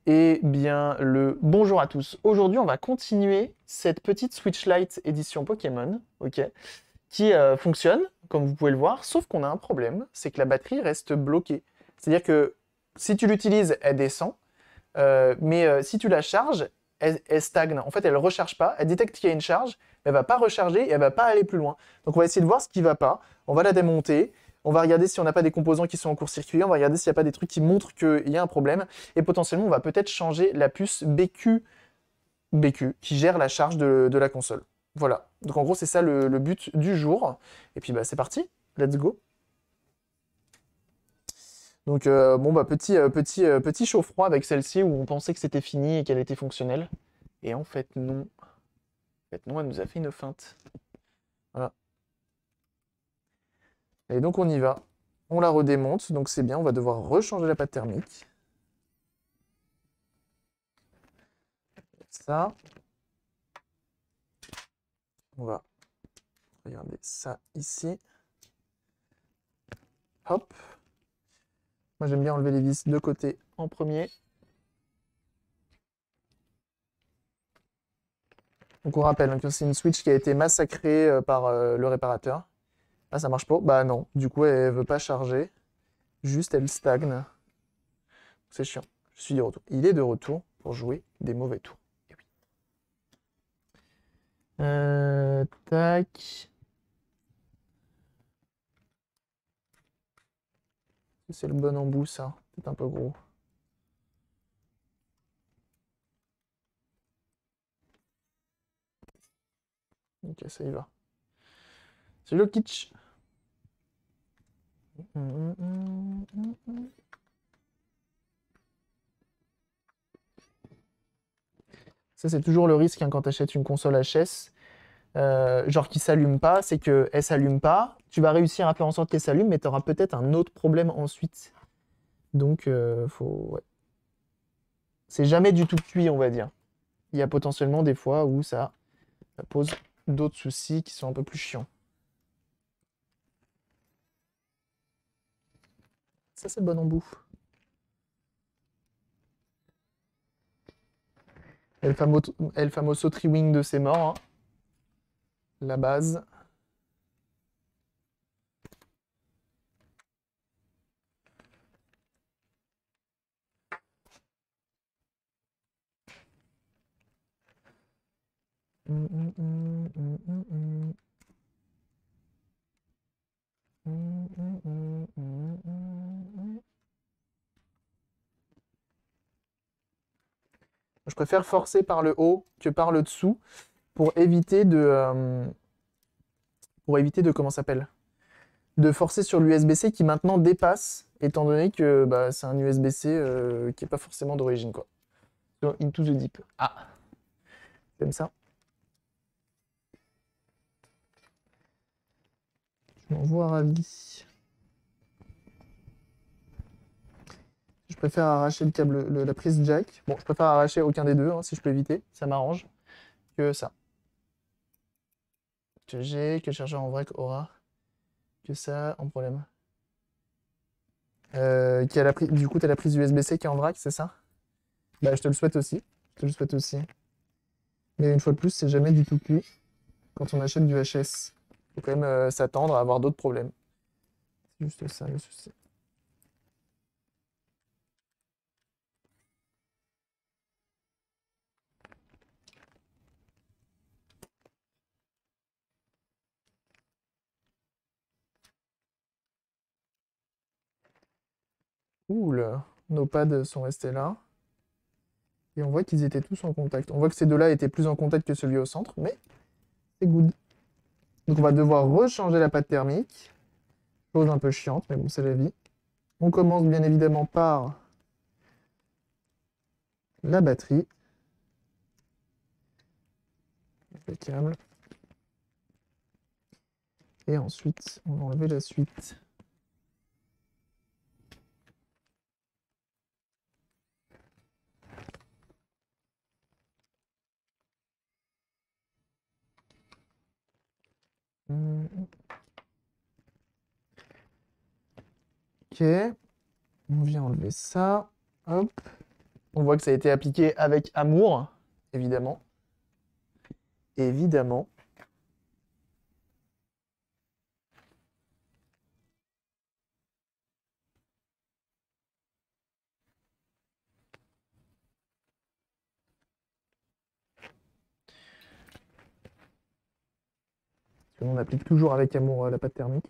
Eh bien, le bonjour à tous. Aujourd'hui, on va continuer cette petite Switch Lite édition Pokémon, ok, qui fonctionne, comme vous pouvez le voir, sauf qu'on a un problème, c'est que la batterie reste bloquée. C'est-à-dire que si tu l'utilises, elle descend, mais si tu la charges, elle stagne. En fait, elle ne recharge pas, elle détecte qu'il y a une charge, mais elle va pas recharger et elle va pas aller plus loin. Donc on va essayer de voir ce qui va pas, on va la démonter, on va regarder si on n'a pas des composants qui sont en court-circuit, on va regarder s'il n'y a pas des trucs qui montrent qu'il y a un problème, et potentiellement on va peut-être changer la puce BQ qui gère la charge de la console. Voilà. Donc en gros, c'est ça le but du jour. Et puis bah c'est parti, let's go. Donc bon bah petit chaud-froid avec celle-ci où on pensait que c'était fini et qu'elle était fonctionnelle. Et en fait non. En fait non, elle nous a fait une feinte. Voilà. Et donc on y va. On la redémonte, donc c'est bien, on va devoir rechanger la pâte thermique. Ça. On va regarder ça ici. Hop. Moi j'aime bien enlever les vis de côté en premier. Donc on rappelle hein, que c'est une Switch qui a été massacrée par le réparateur. Ah ça marche pas? Bah non, du coup elle veut pas charger. Juste elle stagne. C'est chiant. Je suis de retour. Il est de retour pour jouer des mauvais tours. Eh oui. Tac. C'est le bon embout ça. C'est un peu gros. Ok, ça y va. C'est le kitsch. Ça, c'est toujours le risque hein, quand tu achètes une console HS, genre qui s'allume pas, c'est qu'elle s'allume pas. Tu vas réussir à faire en sorte qu'elle s'allume, mais tu auras peut-être un autre problème ensuite. Donc, ouais. C'est jamais du tout cuit, on va dire. Il y a potentiellement des fois où ça pose d'autres soucis qui sont un peu plus chiants. Ça, c'est le bon embout. El famoso Triwing de ses morts, hein. La base. Je préfère forcer par le haut que par le dessous pour éviter de comment ça s'appelle? De forcer sur l'USB-C qui maintenant dépasse, étant donné que bah, c'est un USB-C qui n'est pas forcément d'origine, quoi. Into the deep. Ah, comme ça. Je m'envoie ravi. Je préfère arracher le câble, la prise jack. Bon, je préfère arracher aucun des deux, hein, si je peux éviter, ça m'arrange, que ça. Que j'ai, que le chargeur en vrac aura, que ça, en problème. Qui a la prise, du coup, tu as la prise USB-C qui est en vrac, c'est ça? Bah, je te le souhaite aussi. Je te le souhaite aussi. Mais une fois de plus, c'est jamais du tout cuit quand on achète du HS. Faut quand même s'attendre à avoir d'autres problèmes. C'est juste ça le souci. Ouh là, nos pads sont restés là. Et on voit qu'ils étaient tous en contact. On voit que ces deux-là étaient plus en contact que celui au centre, mais c'est good. Donc on va devoir rechanger la pâte thermique. Chose un peu chiante, mais bon, c'est la vie. On commence bien évidemment par la batterie. Impeccable. Et ensuite, on va enlever la suite. Ok. On vient enlever ça. Hop. On voit que ça a été appliqué avec amour, évidemment. Évidemment. On applique toujours avec amour la pâte thermique.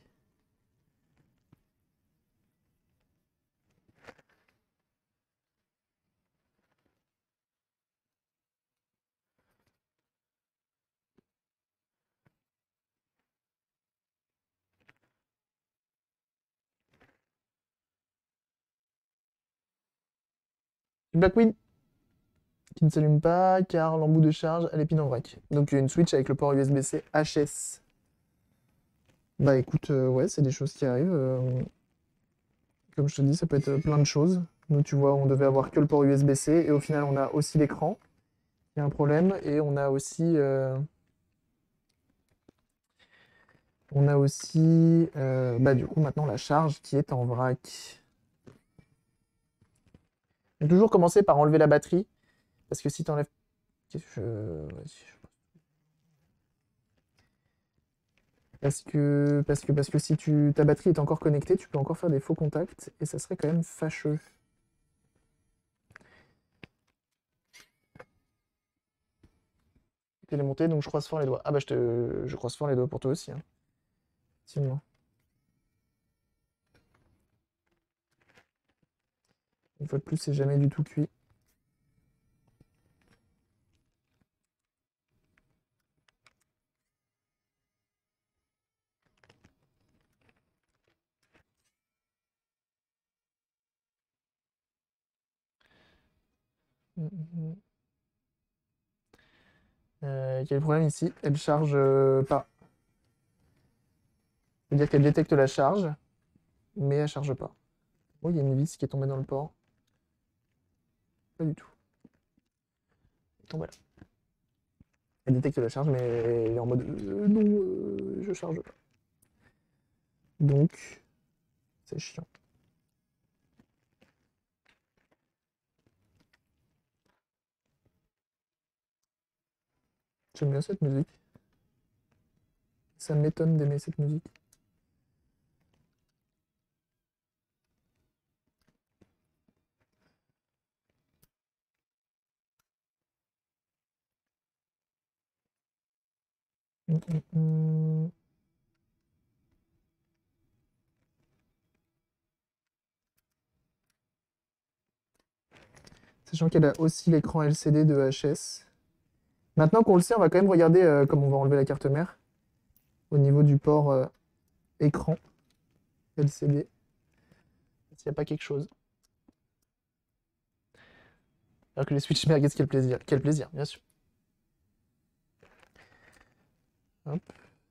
Black Queen qui ne s'allume pas car l'embout de charge à l'épine en vrac. Donc une Switch avec le port USB-C HS. Bah écoute, ouais, c'est des choses qui arrivent. Comme je te dis, ça peut être plein de choses. Nous, tu vois, on devait avoir que le port USB-C et au final, on a aussi l'écran. Il y a un problème et on a aussi, bah du coup, maintenant la charge qui est en vrac. Donc, toujours commencer par enlever la batterie parce que si tu enlèves, parce que si ta batterie est encore connectée, tu peux encore faire des faux contacts et ça serait quand même fâcheux. Télémonté, donc je croise fort les doigts. Ah bah je croise fort les doigts pour toi aussi, hein. Effectivement. Une fois de plus, c'est jamais du tout cuit. Quel est le problème ici? Elle charge pas. C'est-à-dire qu'elle détecte la charge, mais elle charge pas. Oh, il y a une vis qui est tombée dans le port. Pas du tout. Elle est tombée là. Elle détecte la charge, mais elle est en mode non, je charge pas. Donc, c'est chiant. J'aime bien cette musique. Ça m'étonne d'aimer cette musique. Hum, hum, hum. Sachant qu'elle a aussi l'écran LCD de HS. Maintenant qu'on le sait, on va quand même regarder comment on va enlever la carte mère au niveau du port écran LCD. S'il n'y a pas quelque chose. Alors que les Switch merguez, quel plaisir. Quel plaisir, bien sûr. Hop.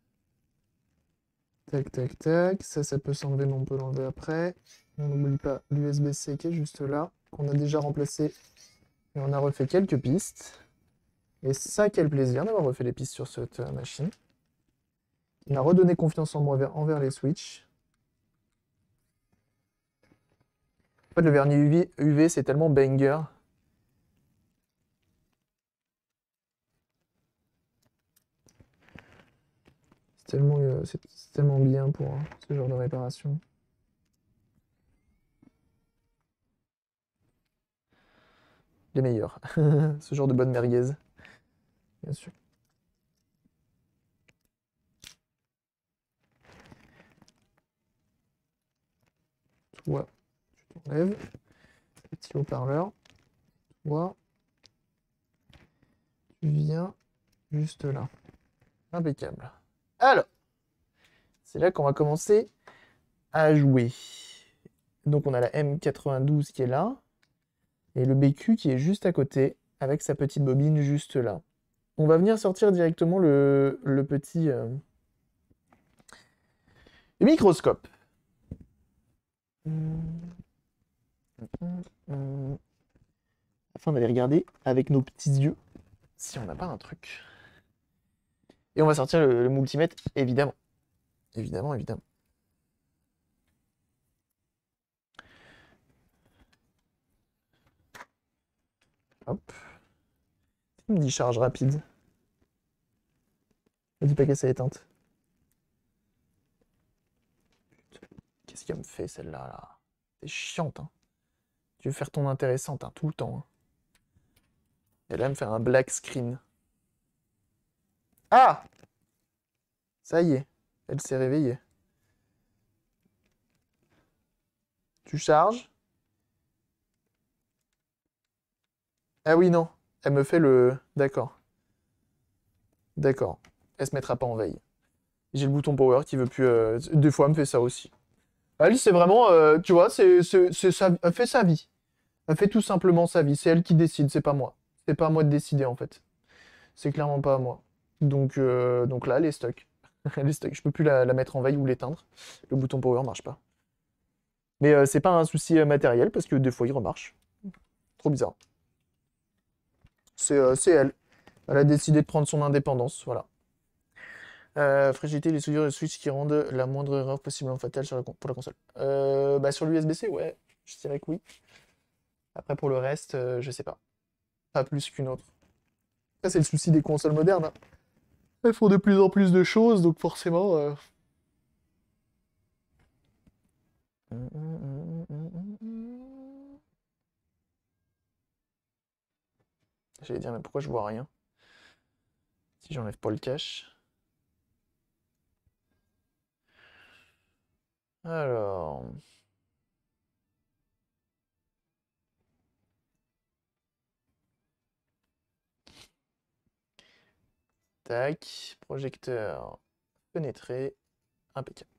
Tac, tac, tac. Ça peut s'enlever, mais on peut l'enlever après. On n'oublie pas l'USB-C qui est juste là, qu'on a déjà remplacé. Et on a refait quelques pistes. Et ça, quel plaisir d'avoir refait les pistes sur cette machine. Il m'a redonné confiance en moi envers les Switch. En fait, le vernis UV, c'est tellement banger. C'est tellement bien pour ce genre de réparation. Les meilleurs. Ce genre de bonne merguez. Bien sûr. Toi, tu t'enlèves. Petit haut-parleur. Toi, tu viens juste là. Impeccable. Alors, c'est là qu'on va commencer à jouer. Donc on a la M92 qui est là. Et le BQ qui est juste à côté, avec sa petite bobine juste là. On va venir sortir directement le petit microscope. Afin d'aller regarder avec nos petits yeux si on n'a pas un truc. Et on va sortir le multimètre, évidemment. Évidemment, évidemment. Hop. Il me dit charge rapide. Ne dis pas qu'elle s'est éteinte. Qu'est-ce qu'elle me fait celle-là là? C'est chiante, hein. Tu veux faire ton intéressante, hein, tout le temps. Hein. Elle va me faire un black screen. Ah! Ça y est, elle s'est réveillée. Tu charges? Ah oui, non. Elle me fait le... D'accord. D'accord. Elle se mettra pas en veille. J'ai le bouton power qui veut plus... Des fois, elle me fait ça aussi. Elle, c'est vraiment... tu vois, elle fait sa vie. Elle fait tout simplement sa vie. C'est elle qui décide, c'est pas moi. C'est pas à moi de décider, en fait. C'est clairement pas à moi. Donc là, elle est stuck. Elle est stuck. Je peux plus la mettre en veille ou l'éteindre. Le bouton power marche pas. Mais c'est pas un souci matériel, parce que des fois, il remarche. Trop bizarre. C'est elle. Elle a décidé de prendre son indépendance, voilà. Fragilité, les soudures de Switch qui rendent la moindre erreur possiblement fatale pour la console. Bah sur l'USB-C, ouais, je dirais que oui. Après, pour le reste, je sais pas. Pas plus qu'une autre. Ça, c'est le souci des consoles modernes. Hein. Elles font de plus en plus de choses, donc forcément... J'allais dire, mais pourquoi je vois rien? Si j'enlève pas le cache. Alors... Tac, projecteur pénétré, impeccable.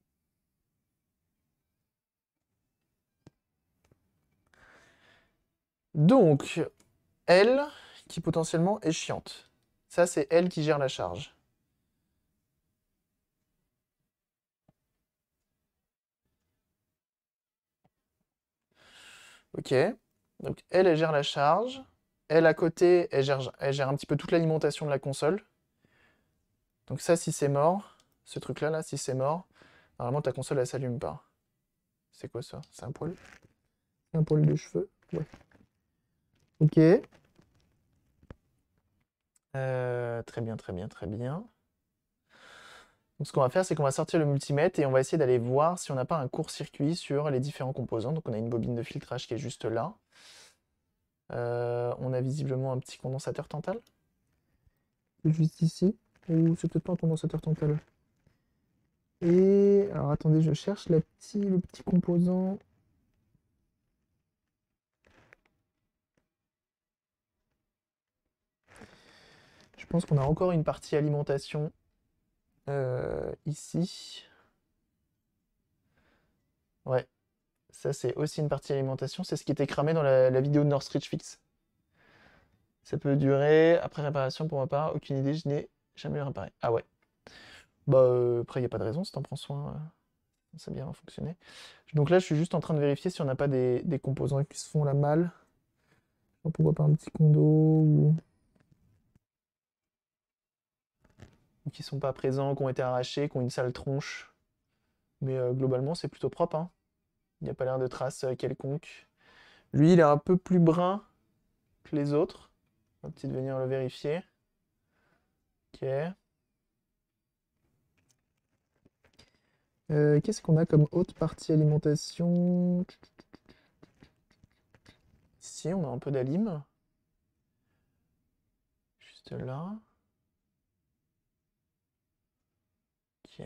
Donc, elle, qui potentiellement est chiante. Ça, c'est elle qui gère la charge. Ok. Donc, elle gère la charge. Elle, à côté, elle gère un petit peu toute l'alimentation de la console. Donc ça, si c'est mort, ce truc-là, là, si c'est mort, normalement, ta console, elle s'allume pas. C'est quoi ça? C'est un poil? Un poil de cheveux? Ouais. Ok. Très bien, très bien, très bien. Donc ce qu'on va faire, c'est qu'on va sortir le multimètre et on va essayer d'aller voir si on n'a pas un court-circuit sur les différents composants. Donc on a une bobine de filtrage qui est juste là. On a visiblement un petit condensateur Tantal. Juste ici. Ou c'est peut-être pas un condensateur Tantal. Et alors attendez, je cherche le petit composant. Je pense qu'on a encore une partie alimentation ici. Ouais, ça c'est aussi une partie alimentation. C'est ce qui était cramé dans la vidéo de Northridge Fix. Ça peut durer. Après réparation, pour ma part, aucune idée, je n'ai jamais réparé. Ah ouais. Bah après, il n'y a pas de raison, si t'en prends soin, ça a bien fonctionné. Donc là, je suis juste en train de vérifier si on n'a pas des composants qui se font la malle. Pourquoi pas un petit condo ou qui sont pas présents, qui ont été arrachés, qui ont une sale tronche. Mais globalement, c'est plutôt propre. Hein. Il n'y a pas l'air de traces quelconques. Lui, il est un peu plus brun que les autres. On va peut-être venir le vérifier. Ok. Qu'est-ce qu'on a comme autre partie alimentation? Ici, on a un peu d'alim. Juste là. Ok.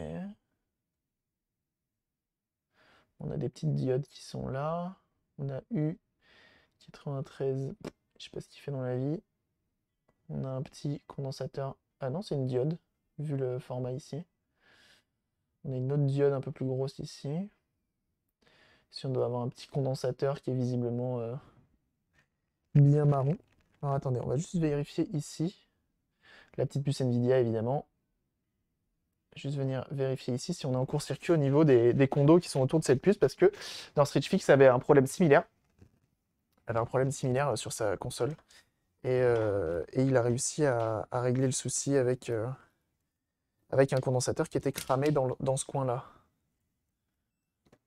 On a des petites diodes qui sont là. On a U93. Je sais pas ce qu'il fait dans la vie. On a un petit condensateur. Ah non, c'est une diode, vu le format ici. On a une autre diode un peu plus grosse ici. Ici, on doit avoir un petit condensateur qui est visiblement bien marron. Alors attendez, on va juste vérifier ici. La petite puce Nvidia, évidemment. Juste venir vérifier ici si on est en court-circuit au niveau des condos qui sont autour de cette puce, parce que dans Street Fix avait un problème similaire. Avait un problème similaire sur sa console. Et il a réussi à régler le souci avec un condensateur qui était cramé dans ce coin-là.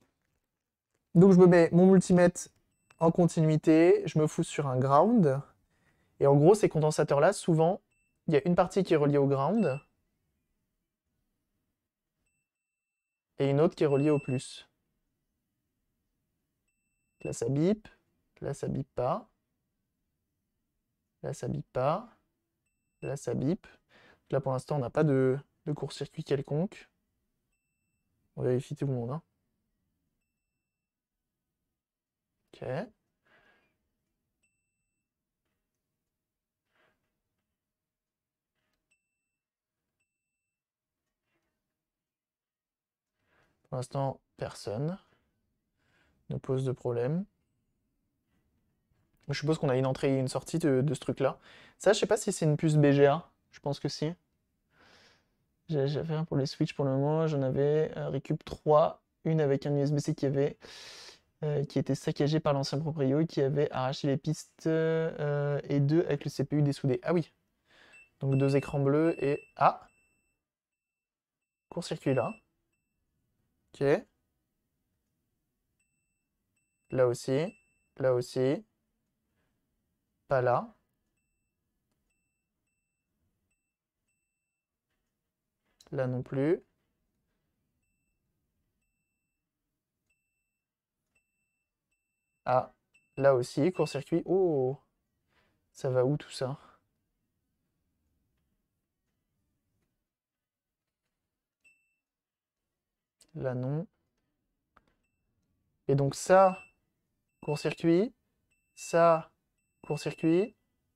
Donc je me mets mon multimètre en continuité, je me fous sur un ground, Et en gros, ces condensateurs-là, souvent, il y a une partie qui est reliée au ground et une autre qui est reliée au plus. Là, ça bip. Là, ça bip pas. Là, ça bip pas. Là, ça bip. Là, pour l'instant, on n'a pas de court-circuit quelconque. On vérifie tout le monde, hein. Ok. Pour l'instant, personne ne pose de problème. Je suppose qu'on a une entrée et une sortie de ce truc-là. Ça, je sais pas si c'est une puce BGA. Je pense que si. J'ai fait un pour les Switch pour le moment. J'en avais Recup 3, une avec un USB-C qui était saccagé par l'ancien proprio et qui avait arraché les pistes et deux avec le CPU dessoudé. Ah oui. Donc deux écrans bleus et... Ah! Court-circuit là. Ok. Là aussi. Là aussi. Pas là. Là non plus. Ah. Là aussi. Court-circuit. Oh! Ça va où tout ça? Là non. Et donc ça, court-circuit. Ça, court-circuit.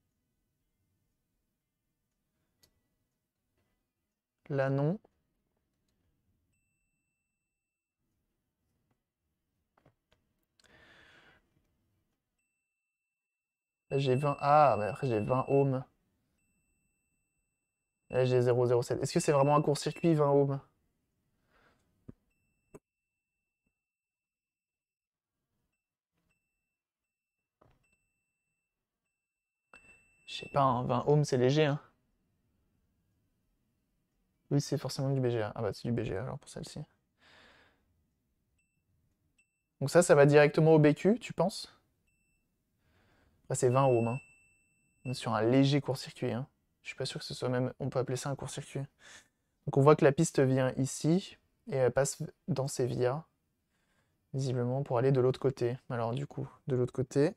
Là non. Là j'ai 20. Ah, mais après j'ai 20 ohms. Là j'ai 0,07. Est-ce que c'est vraiment un court-circuit 20 ohms? Je sais pas, hein, 20 ohms c'est léger, hein. Oui, c'est forcément du BGA. Ah bah c'est du BGA alors pour celle-ci. Donc ça va directement au BQ, tu penses? Bah, c'est 20 ohms, hein. On est sur un léger court-circuit, hein. Je suis pas sûr que ce soit même... On peut appeler ça un court-circuit. Donc on voit que la piste vient ici et elle passe dans ces vias, visiblement, pour aller de l'autre côté. Alors du coup, de l'autre côté...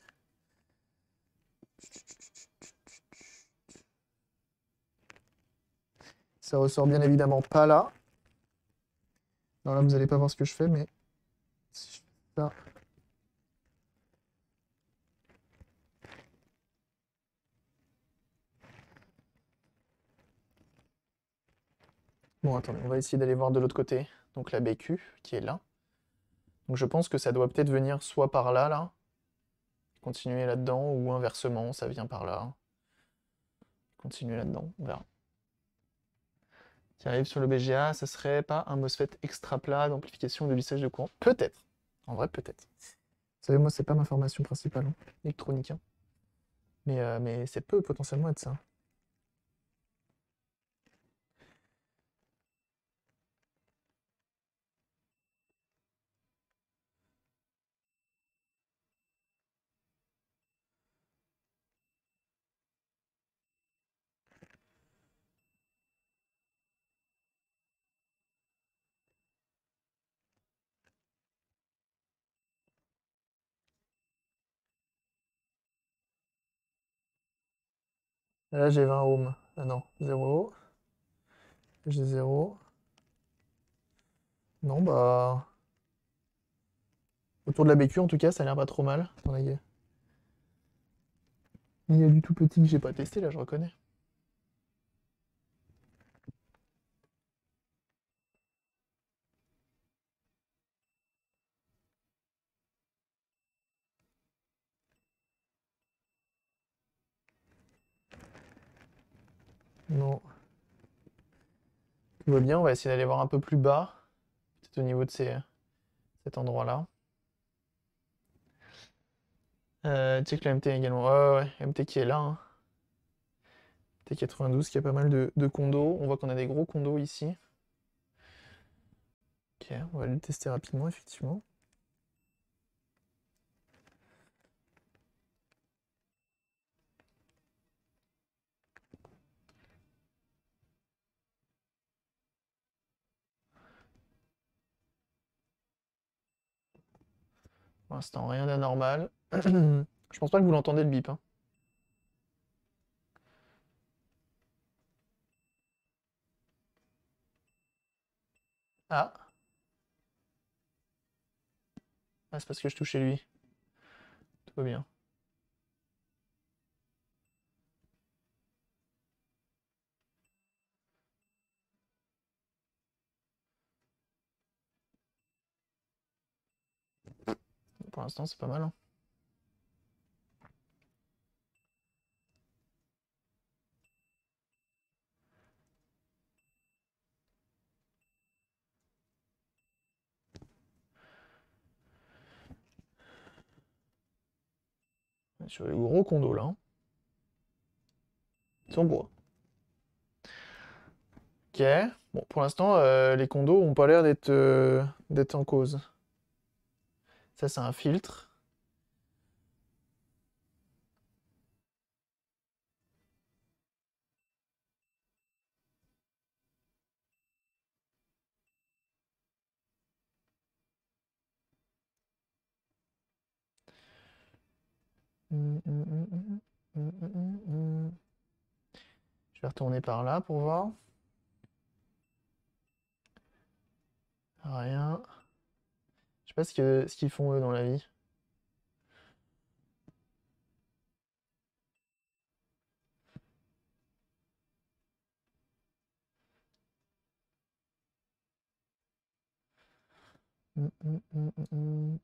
Ça ressort bien évidemment pas là. Alors là, vous n'allez pas voir ce que je fais, mais si je fais ça... Bon, attendez, on va essayer d'aller voir de l'autre côté. Donc la BQ, qui est là. Donc je pense que ça doit peut-être venir soit par là, là, continuer là-dedans, ou inversement, ça vient par là. Continuer là-dedans, on verra. Qui arrive sur le BGA, ça serait pas un MOSFET extra plat d'amplification de lissage de courant? Peut-être. En vrai, peut-être. Vous savez, moi, c'est pas ma formation principale, hein, électronique, hein. Mais ça peut potentiellement être ça. Là, j'ai 20 ohms. Ah non, 0. J'ai 0. Non, bah... Autour de la BQ, en tout cas, ça a l'air pas trop mal. Attendez, il y a du tout petit que j'ai pas testé, là, je reconnais. Non. Tout va bien, on va essayer d'aller voir un peu plus bas. Peut-être au niveau de cet endroit-là. Check le MT également. Ouais, ouais, MT qui est là, hein. T92 qui a pas mal de condos. On voit qu'on a des gros condos ici. Ok, on va le tester rapidement, effectivement. Pour l'instant, rien d'anormal. Je pense pas que vous l'entendez le bip, hein. Ah. Ah, c'est parce que je touche chez lui. Tout va bien. Pour l'instant, c'est pas mal, hein. On est sur les gros condos, là, hein. Ils sont beaux. Ok. Bon, pour l'instant, les condos ont pas l'air d'être en cause. Ça, c'est un filtre. Je vais retourner par là pour voir. Rien. Je sais pas ce qu'ils font eux dans la vie. Hum, hum, hum, hum, hum.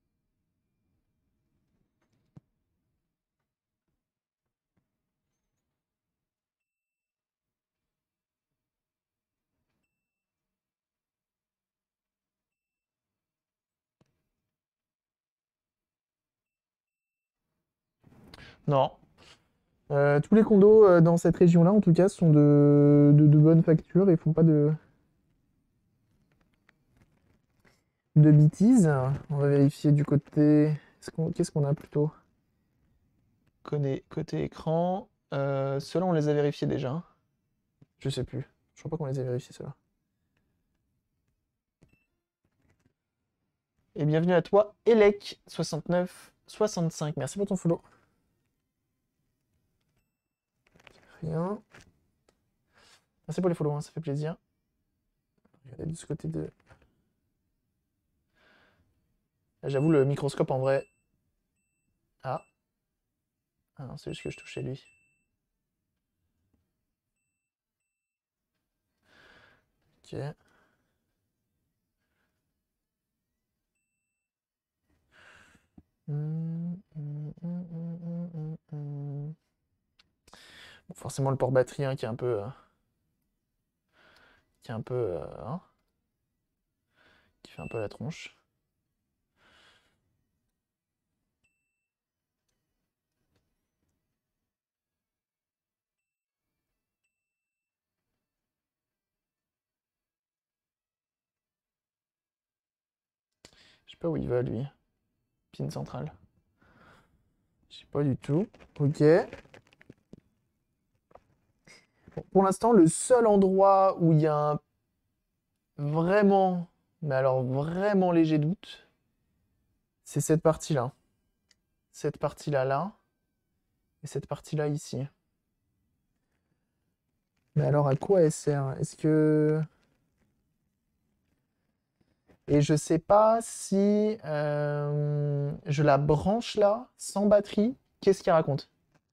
Non. Tous les condos dans cette région-là, en tout cas, sont de bonne facture et font pas de bêtises. On va vérifier du côté. Qu'est-ce qu'on a plutôt? Côté écran. Ceux-là, on les a vérifiés déjà. Je sais plus. Je crois pas qu'on les a vérifiés, ceux-là. Et bienvenue à toi, Elec6965. Merci pour ton follow. Rien. Merci pour les follow, hein, ça fait plaisir. Regardez de ce côté de. Là, j'avoue, le microscope en vrai. Ah. Ah non, c'est juste que je touche chez lui. Ok. Bon, forcément le port batterie hein, qui est un peu hein, qui fait un peu la tronche. Je sais pas où il va lui. Pin central. Je sais pas du tout. Ok. Bon, pour l'instant, le seul endroit où il y a un vraiment, mais alors vraiment léger doute, c'est cette partie-là. Cette partie-là là. Et cette partie-là ici. Mais alors à quoi elle sert? Est-ce que. Et je sais pas si je la branche là, sans batterie, qu'est-ce qu'il raconte?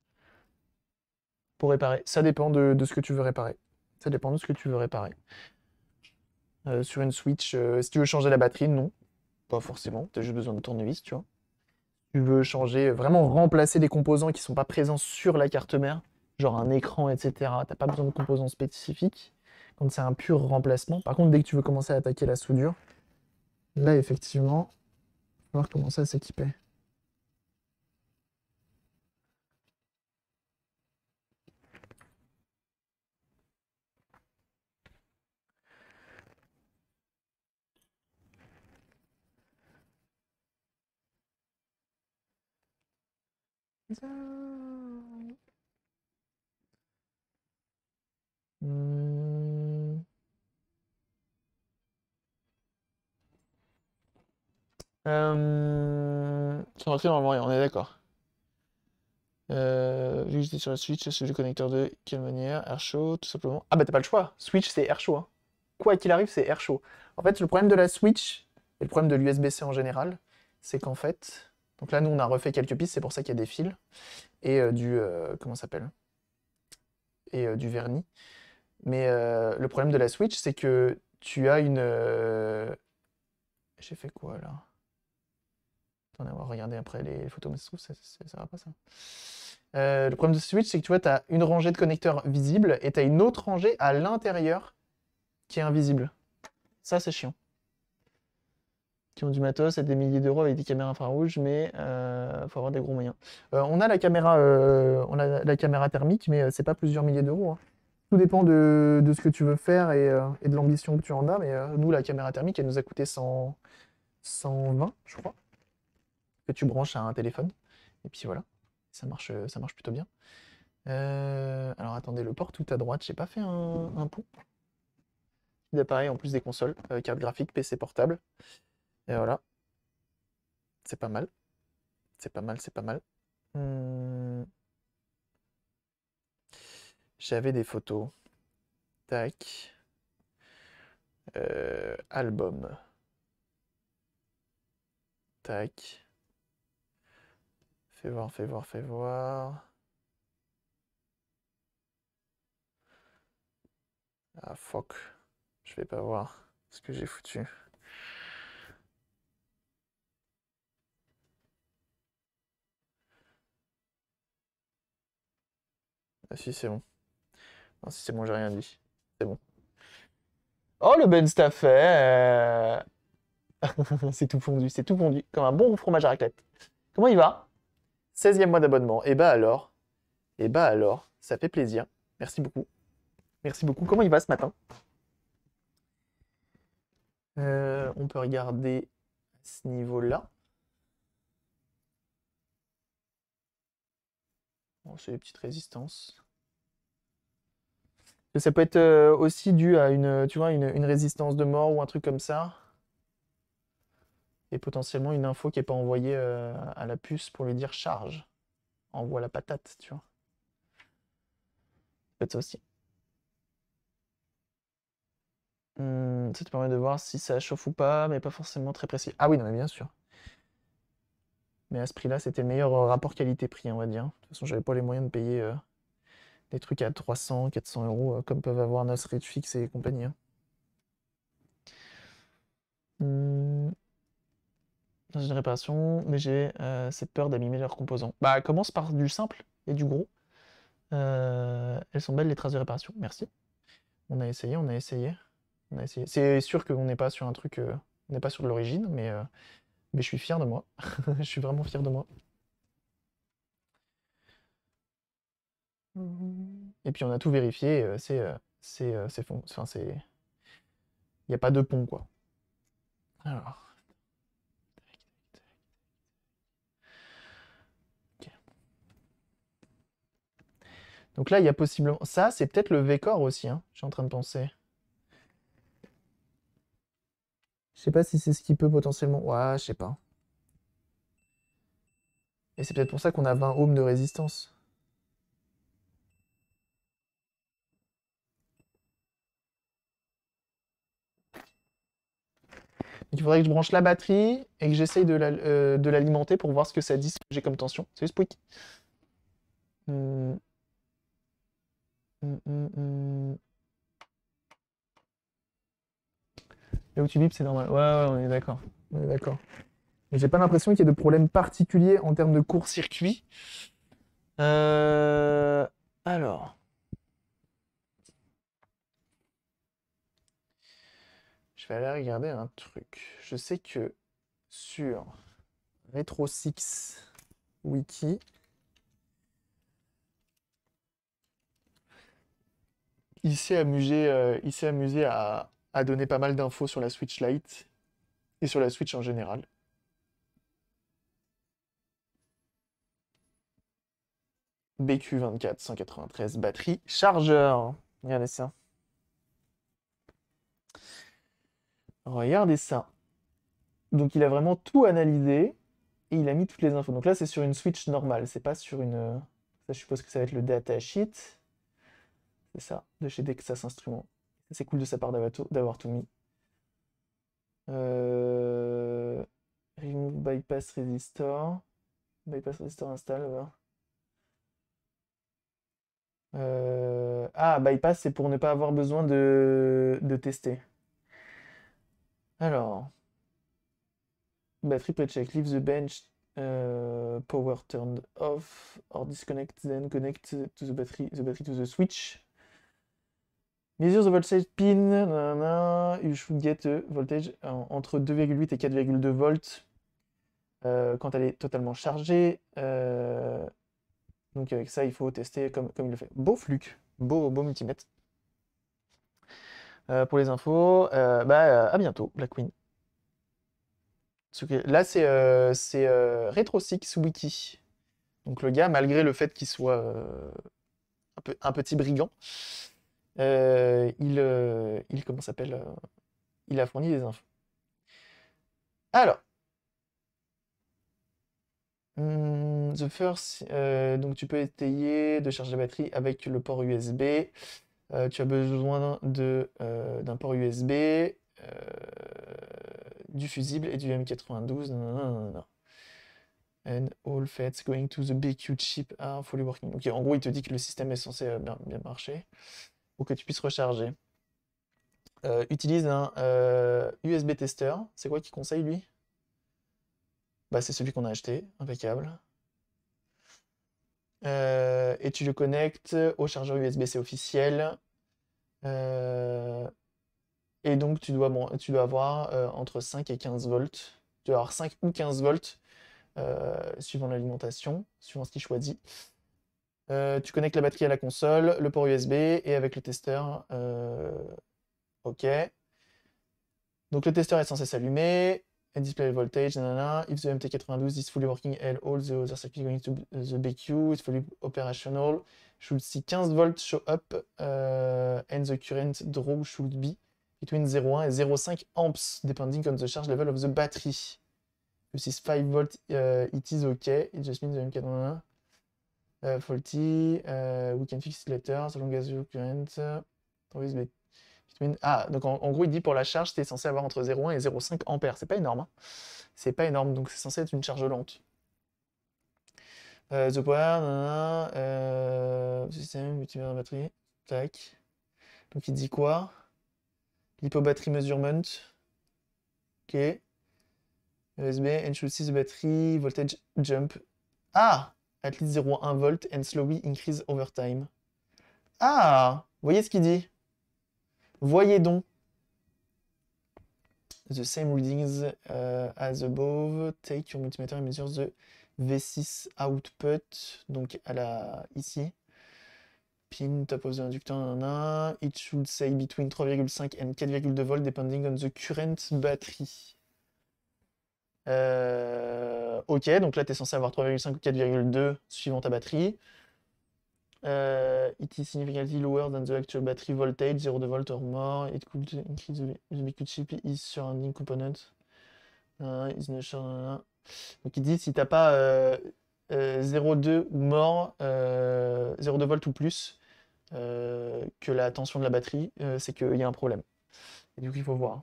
Pour réparer. Ça dépend de ce que tu veux réparer. Ça dépend de ce que tu veux réparer. Sur une Switch, si tu veux changer la batterie, non. Pas forcément. Tu as juste besoin de tournevis, tu vois. Tu veux changer, vraiment remplacer des composants qui sont pas présents sur la carte mère, genre un écran, etc. T'as pas besoin de composants spécifiques quand c'est un pur remplacement. Par contre, dès que tu veux commencer à attaquer la soudure, là, effectivement, il va falloir commencer à s'équiper. Hmm. Sans batterie, normalement, rien, on est d'accord. Vu que j'étais sur la Switch, c'est le connecteur de quelle manière? Air chaud, tout simplement. Ah bah t'as pas le choix. Switch, c'est air chaud, hein. Quoi qu'il arrive, c'est air chaud. En fait, le problème de la Switch, et le problème de l'USB-C en général, c'est qu'en fait... Donc là, nous, on a refait quelques pistes, c'est pour ça qu'il y a des fils. Et comment ça s'appelle? Et du vernis. Mais le problème de la Switch, c'est que tu as une... J'ai fait quoi, là? Attendez, on va regarder après les photos, mais ça se trouve, ça va pas, ça. Le problème de Switch, c'est que tu vois, tu as une rangée de connecteurs visibles et tu as une autre rangée à l'intérieur qui est invisible. Ça, c'est chiant. Qui ont du matos et des milliers d'euros avec des caméras infrarouges, mais faut avoir des gros moyens. On a la caméra thermique, mais c'est pas plusieurs milliers d'euros, hein. Tout dépend de ce que tu veux faire et de l'ambition que tu en as, mais nous, la caméra thermique, elle nous a coûté 120, je crois, que tu branches à un téléphone. Et puis voilà, ça marche plutôt bien. Alors attendez, le port tout à droite, j'ai pas fait un pont d'appareil en plus des consoles, carte graphique, PC portable. Et voilà, c'est pas mal. C'est pas mal, c'est pas mal. J'avais des photos. Tac. Album. Tac. Fais voir, fais voir, fais voir. Ah fuck. Je vais pas voir ce que j'ai foutu. Ah si, c'est bon. Non, si c'est bon, j'ai rien dit. C'est bon. Oh, le Ben Staffet! C'est tout fondu, comme un bon fromage à raclette. Comment il va? 16e mois d'abonnement. Et bah alors, ça fait plaisir. Merci beaucoup. Merci beaucoup. Comment il va ce matin? On peut regarder à ce niveau-là. Bon, c'est des petites résistances. Ça peut être aussi dû à tu vois, une résistance de mort ou un truc comme ça. Et potentiellement une info qui n'est pas envoyée à la puce pour lui dire charge. Envoie la patate, tu vois. Ça peut être ça aussi. Ça te permet de voir si ça chauffe ou pas, mais pas forcément très précis. Ah oui, non, mais bien sûr. Mais à ce prix-là, c'était le meilleur rapport qualité-prix, on va dire. De toute façon, j'avais pas les moyens de payer des trucs à 300, 400 euros, comme peuvent avoir Nos Fix et compagnie, hein. Dans une réparation, mais j'ai cette peur d'abîmer leurs composants. Bah, commence par du simple et du gros. Elles sont belles les traces de réparation, merci. On a essayé, on a essayé. On a essayé. C'est sûr qu'on n'est pas sur un truc, on n'est pas sur de l'origine, mais je suis fier de moi. Je suis vraiment fier de moi. Et puis on a tout vérifié, enfin, il n'y a pas de pont, quoi. Alors. Ok. Donc là, il y a possiblement... Ça, c'est peut-être le V-Core aussi, hein, je suis en train de penser. Je sais pas si c'est ce qui peut potentiellement... Ouais, je sais pas. Et c'est peut-être pour ça qu'on a 20 ohms de résistance. Donc il faudrait que je branche la batterie et que j'essaye de l'alimenter pour voir ce que ça dit, ce que j'ai comme tension. Salut Spook. Hum, hum. Là où tu bipes, c'est normal. Ouais, ouais, on est d'accord. On est d'accord. Mais j'ai pas l'impression qu'il y ait de problème particulier en termes de court-circuit. Euh, Alors. Je vais aller regarder un truc. Je sais que sur Retro6 Wiki, il s'est amusé à donner pas mal d'infos sur la Switch Lite et sur la Switch en général. BQ24 193 batterie, chargeur. Regardez ça. Regardez ça. Donc il a vraiment tout analysé. et il a mis toutes les infos. Donc là, c'est sur une Switch normale, c'est pas sur une... Ça, je suppose que ça va être le datasheet. C'est ça, de chez Texas Instruments. C'est cool de sa part d'avoir tout mis. Remove bypass resistor. Bypass resistor install. Voilà. Ah, bypass, c'est pour ne pas avoir besoin de tester. Alors, battery pre-check. Leave the bench power turned off or disconnect, then connect to the battery to the switch. Measure the voltage pin. Nanana, you should get a voltage entre 2,8 et 4,2 volts quand elle est totalement chargée. Donc avec ça, il faut tester comme il le fait. Beau fluke, beau multimètre. Pour les infos, à bientôt, Black Queen. Là, c'est Retro6 Wiki. Donc le gars, malgré le fait qu'il soit un petit brigand, comment s'appelle il a fourni des infos. Alors, the first, donc tu peux essayer de charger la batterie avec le port USB. Tu as besoin d'un port USB, du fusible et du M92. Nanana. And all FETs going to the BQ chip are fully working. Ok, en gros, il te dit que le système est censé bien marcher pour que tu puisses recharger. Utilise un USB tester. C'est quoi qu'il conseille, lui? Bah, c'est celui qu'on a acheté. Impeccable. Et tu le connectes au chargeur USB-C officiel. Et donc, tu dois avoir entre 5 et 15 volts. Tu dois avoir 5 ou 15 volts suivant l'alimentation, suivant ce qu'il choisit. Tu connectes la batterie à la console, le port USB et avec le testeur. OK. Donc le testeur est censé s'allumer. And display voltage, nanana. If the MT92 is fully working and all the other circuits going to the BQ is fully operational, should see 15 volts show up and the current draw should be between 0,1 et 0,5 amps depending on the charge level of the battery. If this is 5 volts, it is okay. It just means the M91 faulty. We can fix it later, so long as your current always between... Ah, donc en gros, il dit pour la charge, tu es censé avoir entre 0,1 et 0,5 ampères. C'est pas énorme. Hein. C'est pas énorme, donc c'est censé être une charge lente. The power, système, multivers de batterie. Tac. Donc il dit quoi? L'hypobatterie measurement. Ok. USB and should see the battery voltage jump. Ah! At least 0,1 volt and slowly increase over time. Ah! Voyez ce qu'il dit. Voyez donc. The same readings as above. Take your multimeter and measure the V6 output. Donc ici. Pin, top of the inductor, nanana. It should say between 3,5 and 4,2 volts depending on the current battery. Ok, donc là tu es censé avoir 3,5 ou 4,2 suivant ta batterie. It is significantly lower than the actual battery voltage, 0,2 volt or more. It could increase the BQ chip is surrounding component. Is not sure, donc il dit si t'as pas 0,2 ou more, 0,2 volts ou plus que la tension de la batterie, c'est qu'il y a un problème. Et du coup il faut voir.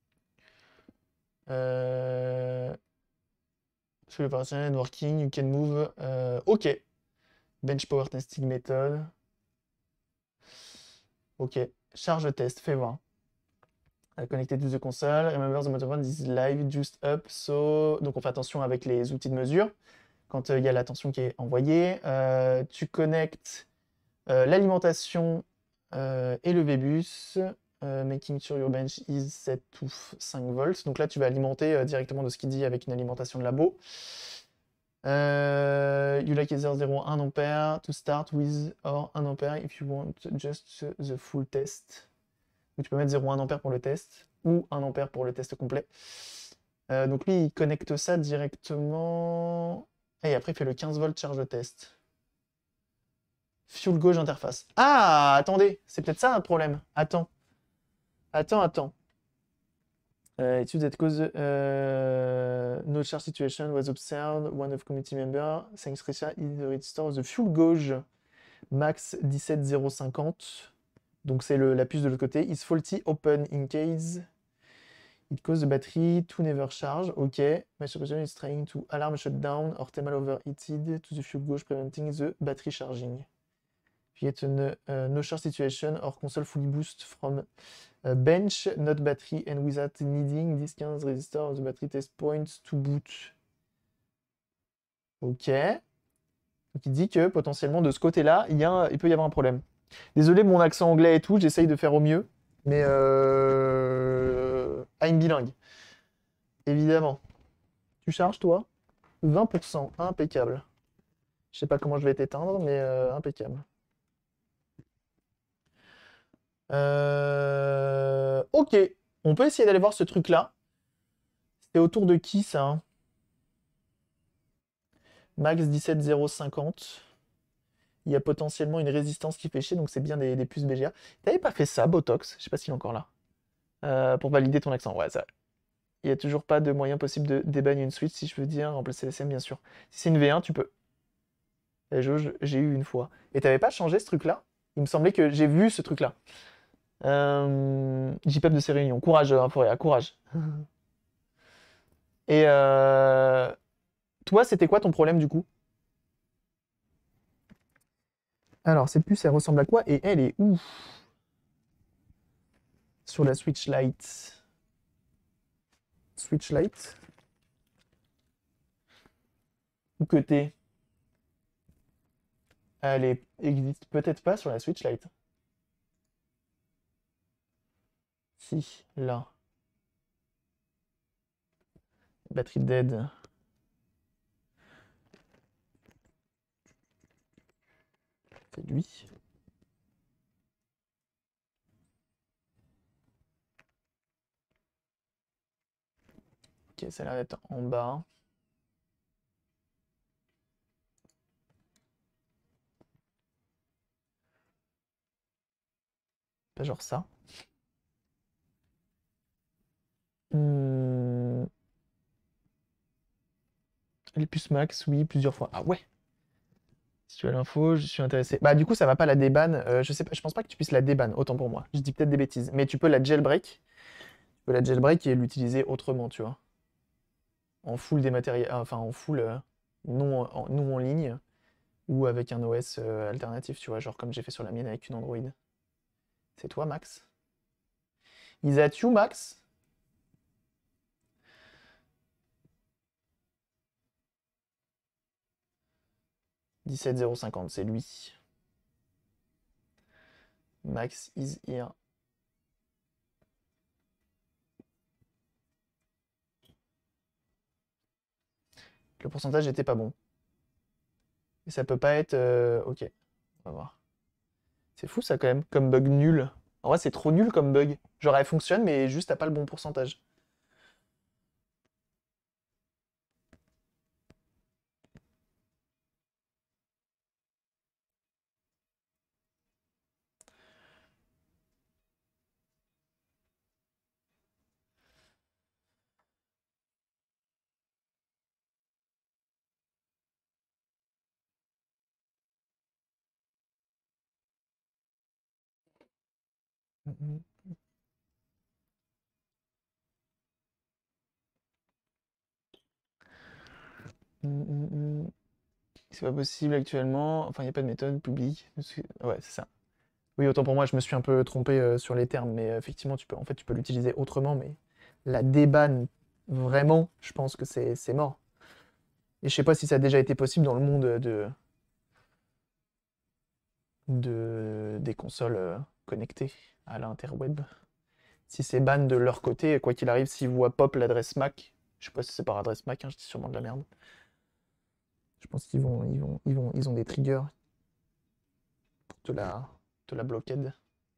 Sur le partial working, you can move. Ok. Bench power testing method. Ok. Charge test, fais voir. Connected to the console. Remember the motor is live, just up. So, donc on fait attention avec les outils de mesure. Quand il y a la tension qui est envoyée, tu connectes l'alimentation et le VBus. Making sure your bench is set to 5 volts. Donc là, tu vas alimenter directement de ce qu'il dit avec une alimentation de labo. You like either 0,1 ampère to start with or 1 ampère if you want just the full test. Donc tu peux mettre 0,1 ampère pour le test ou 1 ampère pour le test complet. Donc lui, il connecte ça directement. Et après, il fait le 15 volts charge de test. Fuel gauge interface. Ah, attendez, c'est peut-être ça notre problème. Attends. It shows that cause no charge situation was observed. One of committee member, thanks Richard, is the register of the fuel gauge max 17050. Donc c'est la puce de l'autre côté. Is faulty open in case it cause the battery to never charge. Ok. My supervision is trying to alarm shutdown or thermal overheated to the fuel gauge preventing the battery charging. Yet no charge situation or console fully boost from bench, not battery, and without needing this 15 resistor of the battery test points to boot. Ok. Donc il dit que potentiellement de ce côté-là, il peut y avoir un problème. Désolé mon accent anglais et tout, j'essaye de faire au mieux, mais I'm bilingue. Évidemment. Tu charges toi? 20%, impeccable. Je sais pas comment je vais t'éteindre, mais impeccable. Ok, on peut essayer d'aller voir ce truc-là. C'était autour de qui ça, hein? Max 17050. Il y a potentiellement une résistance qui fait chier, donc c'est bien des puces BGA. T'avais pas fait ça, Botox? Je sais pas s'il est encore là. Pour valider ton accent. Ouais, ça. Il n'y a toujours pas de moyen possible de débanner une switch, si je veux dire, remplacer la SM, bien sûr. Si c'est une V1, tu peux. La jauge, j'ai eu une fois. Et t'avais pas changé ce truc-là? Il me semblait que j'ai vu ce truc-là. JPEP de ces réunions. Courage, Foria, courage. Et toi, c'était quoi ton problème du coup? Alors, cette puce, elle ressemble à quoi? Et elle est où? Sur la Switch Lite. Switch Lite. Où que t'es? Elle existe peut-être pas sur la Switch Lite. Si, là. Batterie dead. C'est lui. Ok, ça a l'air d'être en bas. Pas genre ça. Les puces max, oui, plusieurs fois. Ah ouais! Si tu as l'info, je suis intéressé. Bah du coup, ça va pas la déban. Je sais pas, je pense pas que tu puisses la déban, autant pour moi. Je dis peut-être des bêtises. Mais tu peux la jailbreak. Tu peux la jailbreak et l'utiliser autrement, tu vois. En full dématériel, enfin en full non en ligne ou avec un OS alternatif, tu vois, genre comme j'ai fait sur la mienne avec une Android. C'est toi, Max? Is that you, Max? « 17050, c'est lui. Max is here. Le pourcentage était pas bon. Et ça peut pas être... ok, on va voir. C'est fou ça quand même, comme bug nul. En vrai, c'est trop nul comme bug. Genre, elle fonctionne, mais juste t'as pas le bon pourcentage. Mhm. Mhm. C'est pas possible actuellement. Enfin, il n'y a pas de méthode publique. Ouais, c'est ça. Oui, autant pour moi, je me suis un peu trompé sur les termes, mais effectivement, en fait, tu peux l'utiliser autrement, mais la débanne, vraiment, je pense que c'est mort. Et je sais pas si ça a déjà été possible dans le monde des consoles connectées à l'interweb. Si c'est ban de leur côté, quoi qu'il arrive, s'ils voient pop l'adresse MAC, je sais pas si c'est par adresse MAC, hein, je dis sûrement de la merde. Je pense ils ont des triggers pour te la bloquer.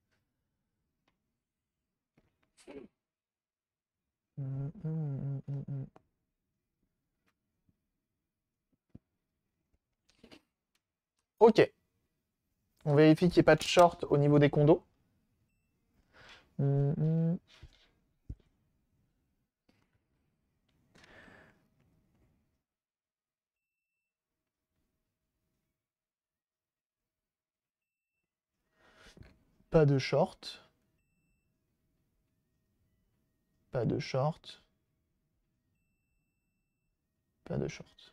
Ok. On vérifie qu'il n'y ait pas de short au niveau des condos. Pas de short. Pas de short. Pas de short.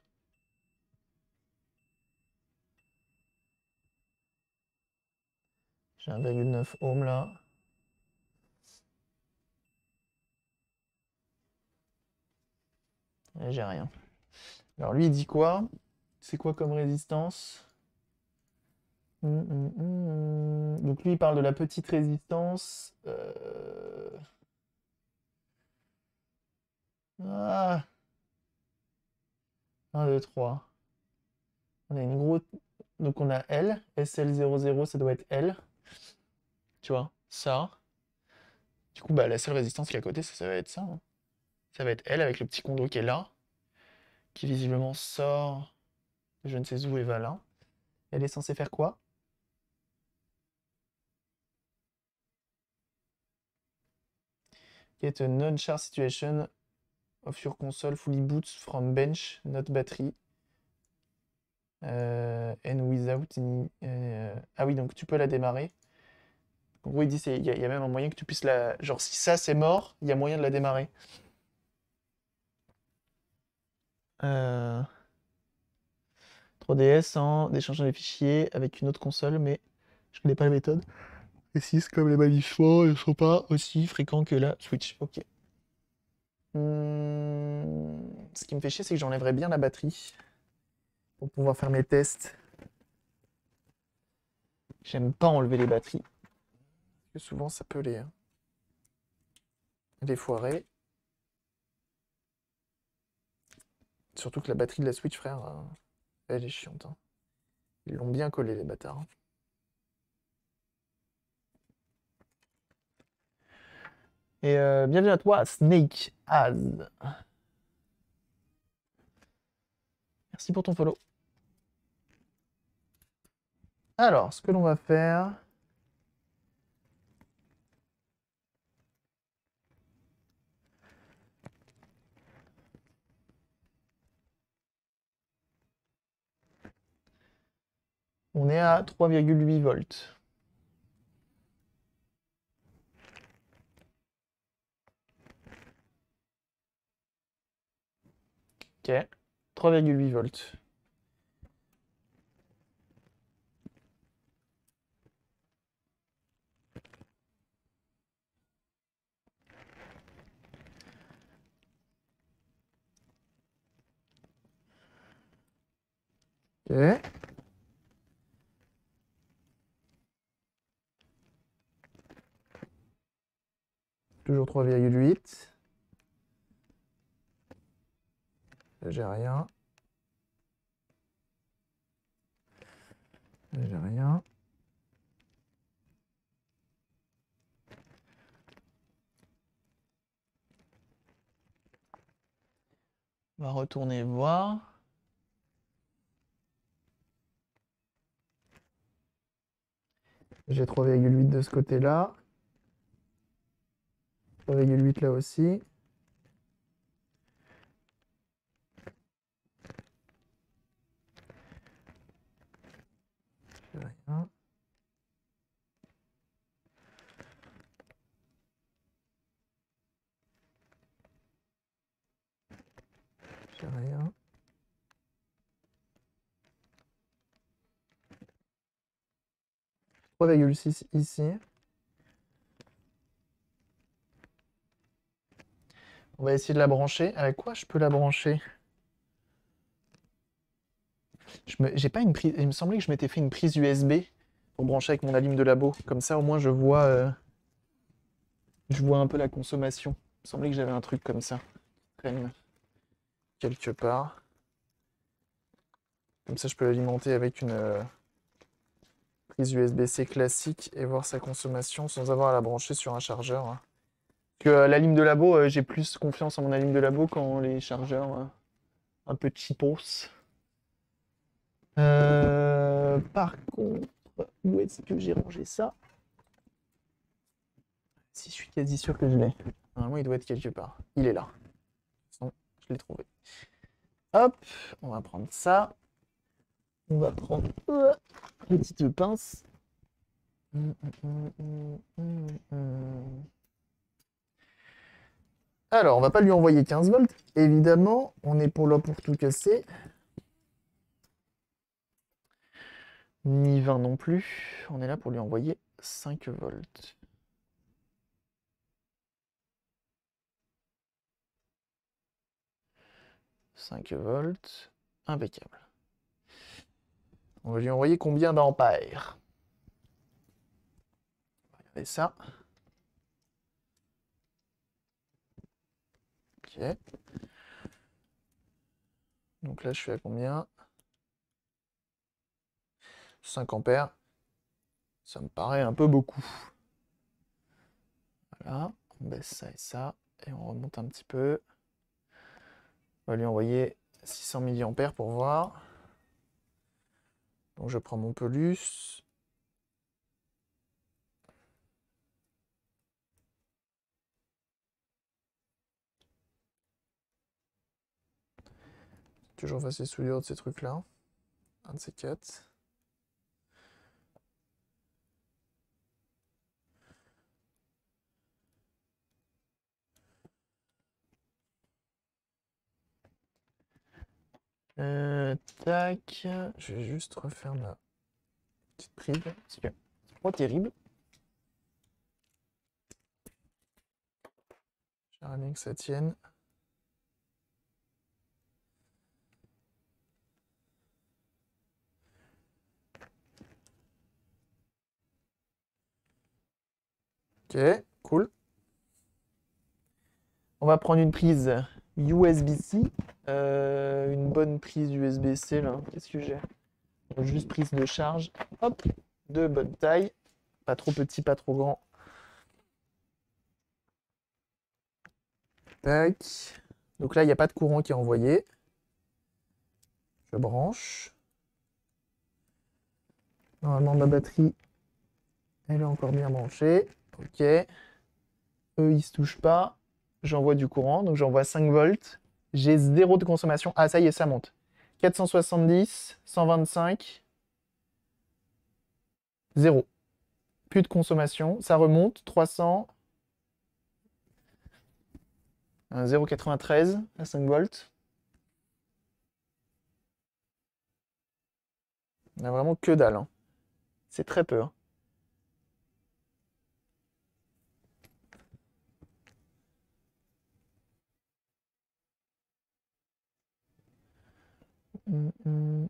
J'ai 1,9 ohm là. Et j'ai rien. Alors lui, il dit quoi? C'est quoi comme résistance? Donc lui, il parle de la petite résistance. Ah, 1, 2, 3. On a une grosse... Donc on a L, SL00, ça doit être L. Tu vois, ça. Du coup, bah, la seule résistance qui est à côté, ça va être ça, hein. Ça va être L avec le petit condo qui est là, qui visiblement sort de je ne sais où et va là. Elle est censée faire quoi? Get a non-char situation of your console fully boots from bench, not battery. And without any... Ah oui, donc tu peux la démarrer. En gros, il dit il y a même un moyen que tu puisses la... Genre, si ça, c'est mort, il y a moyen de la démarrer. 3DS en échangeant des fichiers avec une autre console, mais je connais pas la méthode. Et 6, comme les manifs ne sont pas aussi fréquents que la Switch. Ok. Ce qui me fait chier, c'est que j'enlèverais bien la batterie pour pouvoir faire mes tests. J'aime pas enlever les batteries. Parce que souvent, ça peut les foirer. Surtout que la batterie de la Switch, frère, elle est chiante, hein. Ils l'ont bien collé, les bâtards. Et bienvenue à toi, Snake Az. Merci pour ton follow. Alors, ce que l'on va faire... On est à 3,8 volts. Ok, 3,8 volts. Ok. Toujours 3,8. Là, j'ai rien. Là, j'ai rien. On va retourner voir. J'ai 3,8 de ce côté-là. 3,8 là aussi. J'ai rien. J'ai rien. 3,6 ici. On va essayer de la brancher. Avec quoi je peux la brancher? J'ai pas une prise. Il me semblait que je m'étais fait une prise USB pour brancher avec mon alim de labo. Comme ça, au moins, je vois un peu la consommation. Il me semblait que j'avais un truc comme ça qui traîne quelque part. Comme ça, je peux l'alimenter avec une prise USB-C classique et voir sa consommation sans avoir à la brancher sur un chargeur. Parce que la lime de labo, j'ai plus confiance en mon alim de labo qu'en les chargeurs un peu cheapos. Par contre, où est-ce que j'ai rangé ça? Si je suis quasi sûr que je l'ai. Normalement, il doit être quelque part. Il est là. De toute façon, je l'ai trouvé. Hop, on va prendre ça. On va prendre une petite pince. Alors, on va pas lui envoyer 15 volts, évidemment. On est pour là pour tout casser. Ni 20 non plus. On est là pour lui envoyer 5 volts. « 5 volts. Impeccable. On va lui envoyer combien d'ampères? Regardez ça. Ok. Donc là, je suis à combien? 5 ampères. Ça me paraît un peu beaucoup. Voilà. On baisse ça et ça. Et on remonte un petit peu. On va lui envoyer 600 mA pour voir. Donc je prends mon pelus. Toujours facile souillure de ces trucs-là. Un de ces quatre. Tac. Je vais juste refaire ma petite prise. Parce que c'est pas terrible. J'aimerais bien que ça tienne. Ok, cool. On va prendre une prise USB-C. Une bonne prise USB-C là. Qu'est-ce que j'ai? Juste prise de charge. Hop, de bonne taille. Pas trop petit, pas trop grand. Tac. Donc là, il n'y a pas de courant qui est envoyé. Je branche. Normalement, ma batterie, elle est encore bien branchée. Ok. Eux, ils se touchent pas. J'envoie du courant, donc j'envoie 5 volts. J'ai 0 de consommation. Ah, ça y est, ça monte. 470, 125, 0. Plus de consommation. Ça remonte. 300. 0,93 à 5 volts. On a vraiment que dalle, hein. C'est très peu, hein. Hum, hum.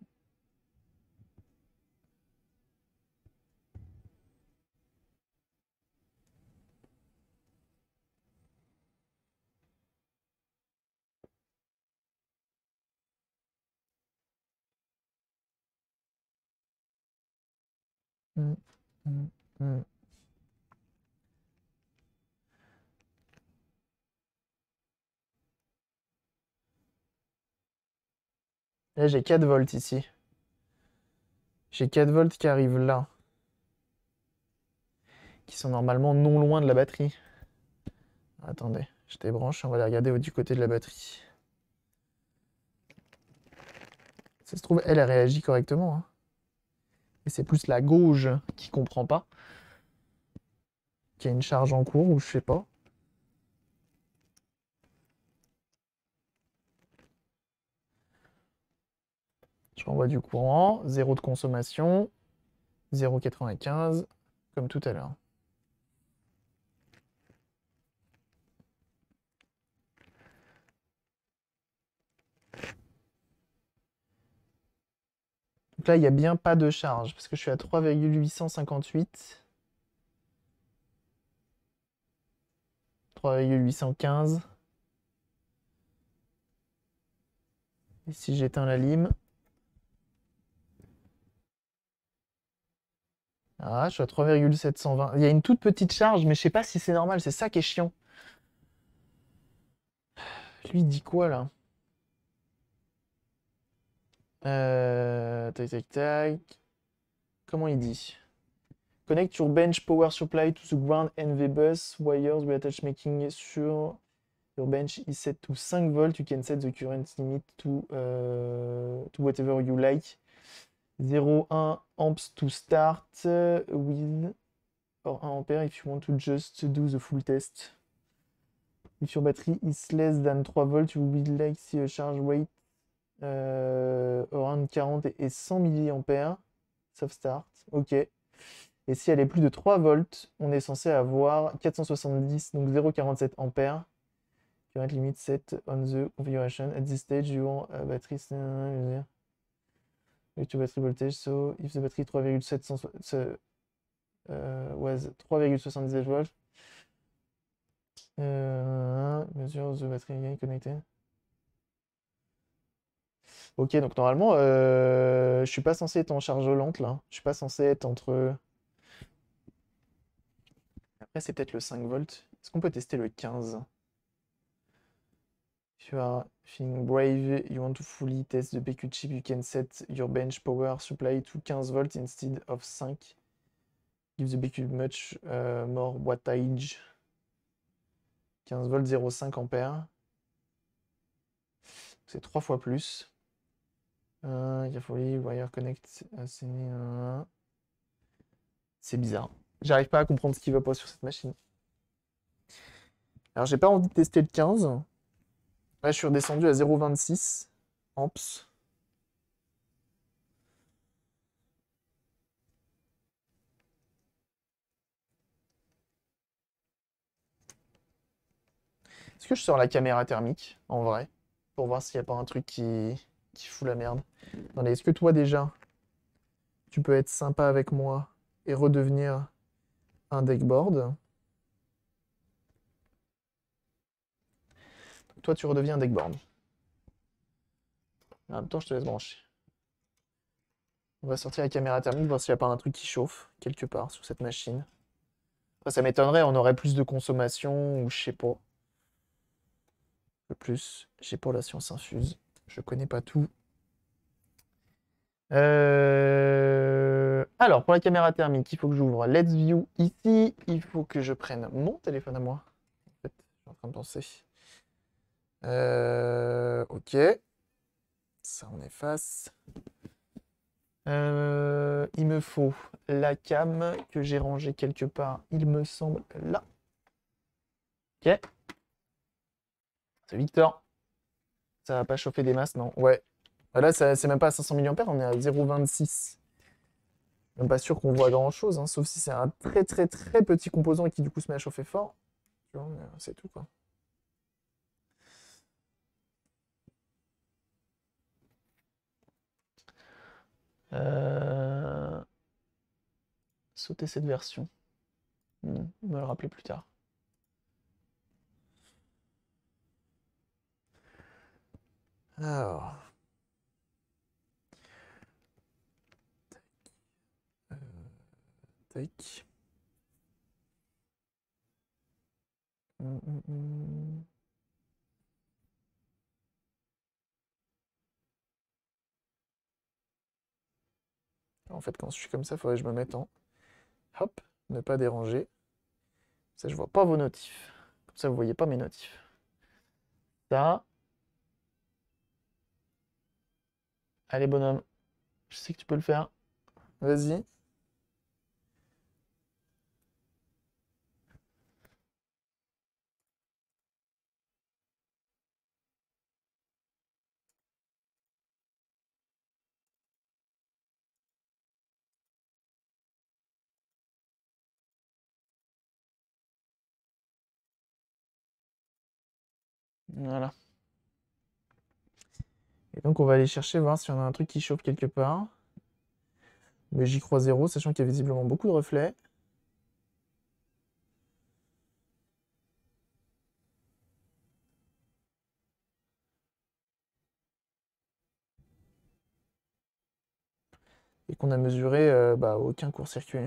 Hum, hum, hum. Là, j'ai 4 volts ici. J'ai 4 volts qui arrivent là. Qui sont normalement non loin de la batterie. Attendez, je débranche, on va les regarder du côté de la batterie. Ça se trouve, elle réagit correctement, hein. Et c'est plus la gauche qui comprend pas. Qui a une charge en cours ou je sais pas. Je renvoie du courant, 0 de consommation, 0,95, comme tout à l'heure. Donc là, il n'y a bien pas de charge, parce que je suis à 3,858. 3,815. Et si j'éteins la lime... Ah, je suis à 3,720. Il y a une toute petite charge, mais je sais pas si c'est normal, c'est ça qui est chiant. Lui, il dit quoi, là? Tac, tac, tac. Comment il dit? Connect your bench power supply to the ground NV bus wires we attach making sure your bench is set to 5 volts. You can set the current limit to whatever you like. 0,1 amps to start with or 1 ampère if you want to just do the full test. If your battery is less than 3 volts, you will like see a charge weight around 40 et 100 milliampères. Soft start, ok. Et si elle est plus de 3 volts, on est censé avoir 470, donc 0,47 ampères. Current limit set on the configuration. At this stage, your battery with your battery voltage. So if the battery 3,700 was 3,78 volts, measure the battery again connected. Ok, donc normalement, je suis pas censé être en charge lente là. Je suis pas censé être entre. Après, c'est peut-être le 5 volts. Est-ce qu'on peut tester le 15? If you are feeling brave, you want to fully test the BQ chip, you can set your bench power supply to 15 volts instead of 5. Give the BQ much more wattage. 15 volts, 0,5 ampères. C'est 3 fois plus. Carefully, wire connect. C'est bizarre. J'arrive pas à comprendre ce qui va pas sur cette machine. Alors, j'ai pas envie de tester le 15. Là, je suis redescendu à 0,26 amps. Est-ce que je sors la caméra thermique, en vrai, pour voir s'il n'y a pas un truc qui fout la merde? Attendez, est-ce que toi, déjà, tu peux être sympa avec moi et redevenir un deckboard? Toi, tu redeviens un deckboard. En même temps, je te laisse brancher. On va sortir la caméra thermique, voir s'il n'y a pas un truc qui chauffe quelque part sur cette machine. Après, ça m'étonnerait, on aurait plus de consommation ou je sais pas. Le plus, j'ai pas la science infuse. Je connais pas tout. Alors, pour la caméra thermique, il faut que j'ouvre Let's View ici. Il faut que je prenne mon téléphone à moi. En fait, je suis en train de penser. Ok. Ça, on efface. Il me faut la cam que j'ai rangée quelque part. Il me semble là. Ok. C'est Victor. Ça va pas chauffer des masses, non? Ouais. Là, c'est même pas à 500 milliampères, on est à 0,26. Même pas sûr qu'on voit grand chose, hein, sauf si c'est un très très très petit composant qui du coup se met à chauffer fort. Tu vois, mais c'est tout quoi. Sauter cette version. Me le rappeler plus tard. Alors. Tac. En fait, quand je suis comme ça, il faudrait que je me mette en hop, ne pas déranger. Ça, je vois pas vos notifs. Comme ça, vous voyez pas mes notifs. Ça. Allez, bonhomme. Je sais que tu peux le faire. Vas-y. Voilà. Et donc, on va aller chercher, voir si on a un truc qui chauffe quelque part. Mais j'y crois zéro, sachant qu'il y a visiblement beaucoup de reflets. Et qu'on a mesuré aucun court-circuit.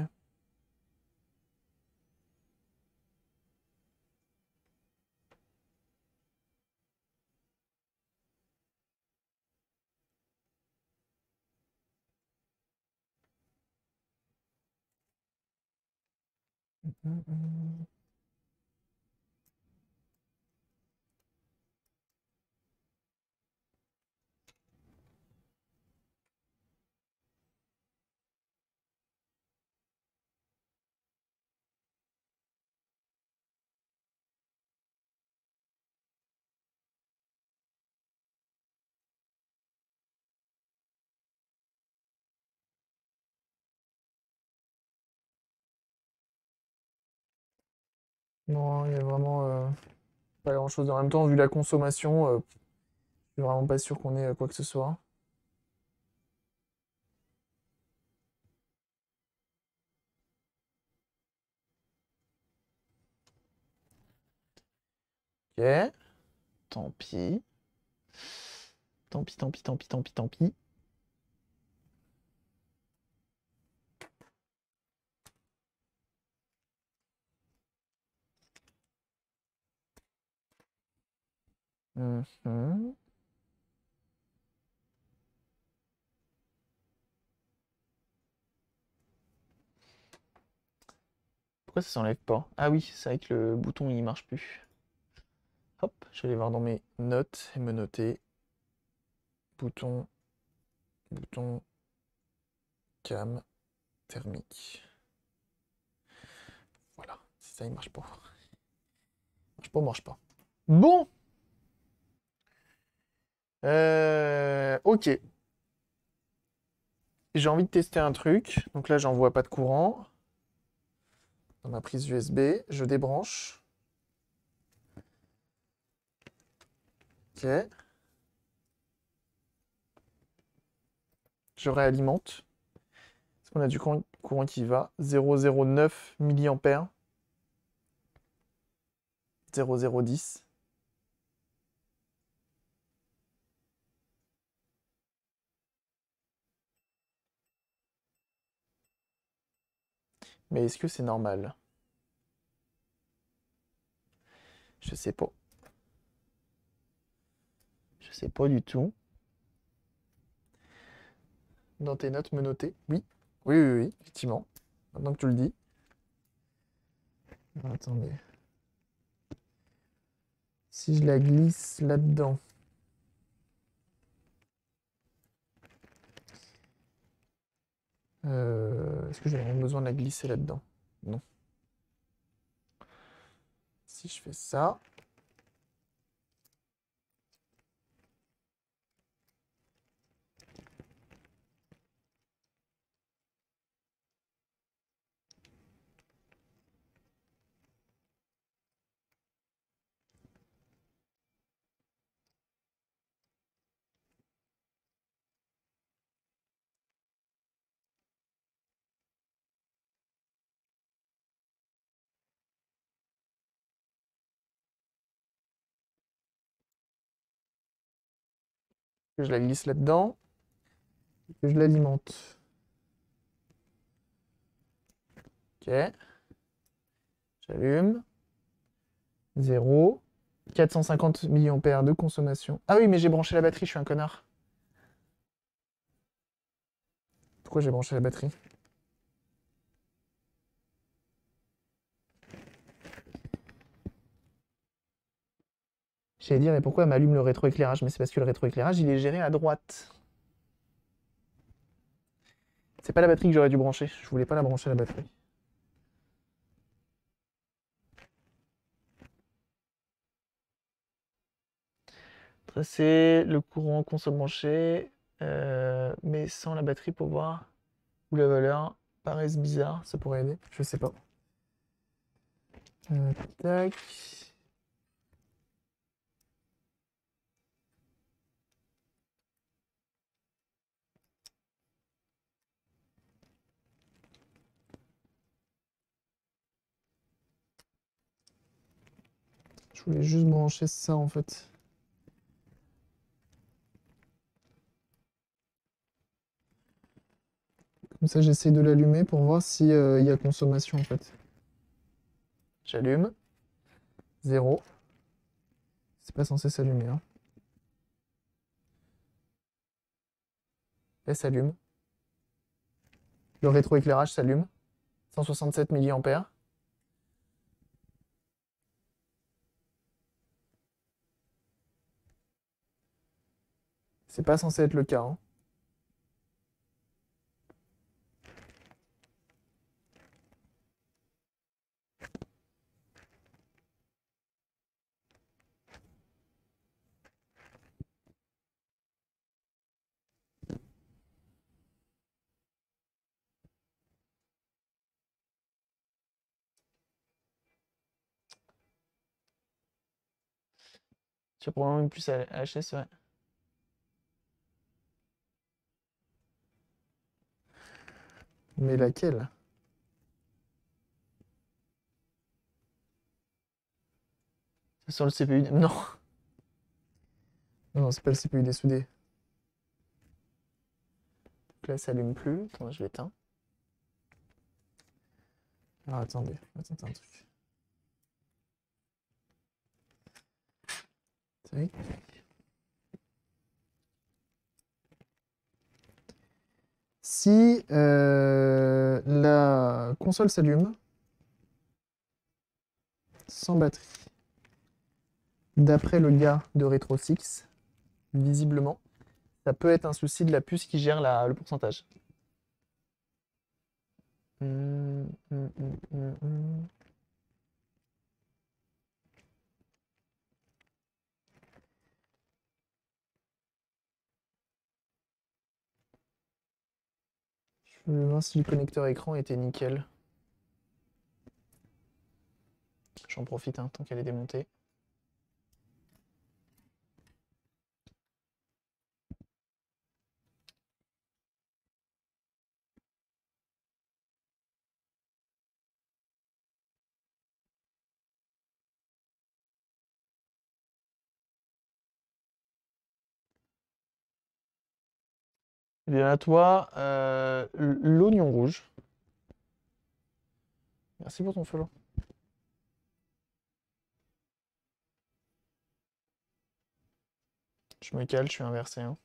Non, il y a vraiment pas grand-chose. En même temps, vu la consommation, je suis vraiment pas sûr qu'on ait quoi que ce soit. Ok, tant pis. Tant pis, tant pis, tant pis, tant pis, tant pis. Mhm. Pourquoi ça s'enlève pas? Ah oui, c'est vrai que le bouton il marche plus. Hop, je vais aller voir dans mes notes et me noter. Bouton, bouton, cam, thermique. Voilà, si ça il marche pas. Marche pas, marche pas. Bon, ok. J'ai envie de tester un truc. Donc là, j'envoie pas de courant dans ma prise USB. Je débranche. Ok. Je réalimente. Parce qu'on a du courant qui va. 0,09 milliampères. 0,010. Mais est-ce que c'est normal? Je sais pas. Je sais pas du tout. Dans tes notes, me noter. Oui. Oui, oui, oui, effectivement. Maintenant que tu le dis. Attendez. Si je la glisse là-dedans. Est-ce que j'ai vraiment besoin de la glisser là-dedans? Non. Si je fais ça. Que je la glisse là-dedans. Que je l'alimente. Ok. J'allume. 0. 450 milliampères de consommation. Ah oui, mais j'ai branché la batterie, je suis un connard. Pourquoi j'ai branché la batterie? J'allais dire, et pourquoi elle m'allume le rétroéclairage? Mais c'est parce que le rétroéclairage, il est géré à droite. C'est pas la batterie que j'aurais dû brancher. Je voulais pas la brancher la batterie. Tracer le courant qu'on se branché, mais sans la batterie pour voir où la valeur paraisse bizarre. Ça pourrait aider. Je sais pas. Tac. Je voulais juste brancher ça en fait. Comme ça, j'essaie de l'allumer pour voir si il y a consommation en fait. J'allume. 0. C'est pas censé s'allumer, hein. Elle s'allume. Le rétroéclairage s'allume. 167 milliampères. C'est pas censé être le cas, hein. Tu as probablement une puce à HS, ouais. Mais laquelle? C'est sur le CPU. Non. Non, c'est pas le CPU dessoudé. Donc là, ça allume plus. Attends, je l'éteins. Alors attendez, on va tenter un truc. Tac. Si la console s'allume sans batterie, d'après le gars de Retro6, visiblement, ça peut être un souci de la puce qui gère le pourcentage. Hum, hum, hum, hum, hum. Je vais voir si le connecteur écran était nickel. J'en profite hein, tant qu'elle est démontée. Eh bien à toi, l'oignon rouge. Merci pour ton follow. Je me cale, je suis inversé. Hein.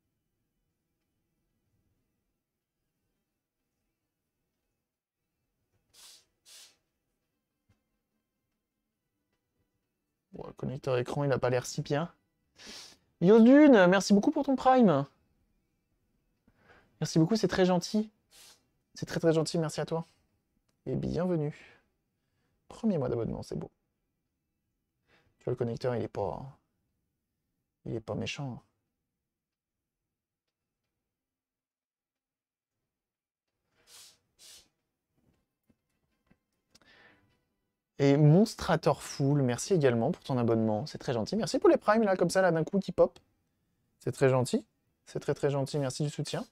Bon, le connecteur écran, il a pas l'air si bien. Yodune, merci beaucoup pour ton prime. Merci beaucoup, c'est très gentil. C'est très très gentil, merci à toi. Et bienvenue. Premier mois d'abonnement, c'est beau. Tu vois, le connecteur, il est pas... Il est pas méchant. Et Monstrator Full, merci également pour ton abonnement. C'est très gentil. Merci pour les primes, là, comme ça, là, d'un coup, qui pop. C'est très gentil. C'est très très gentil. Merci du soutien.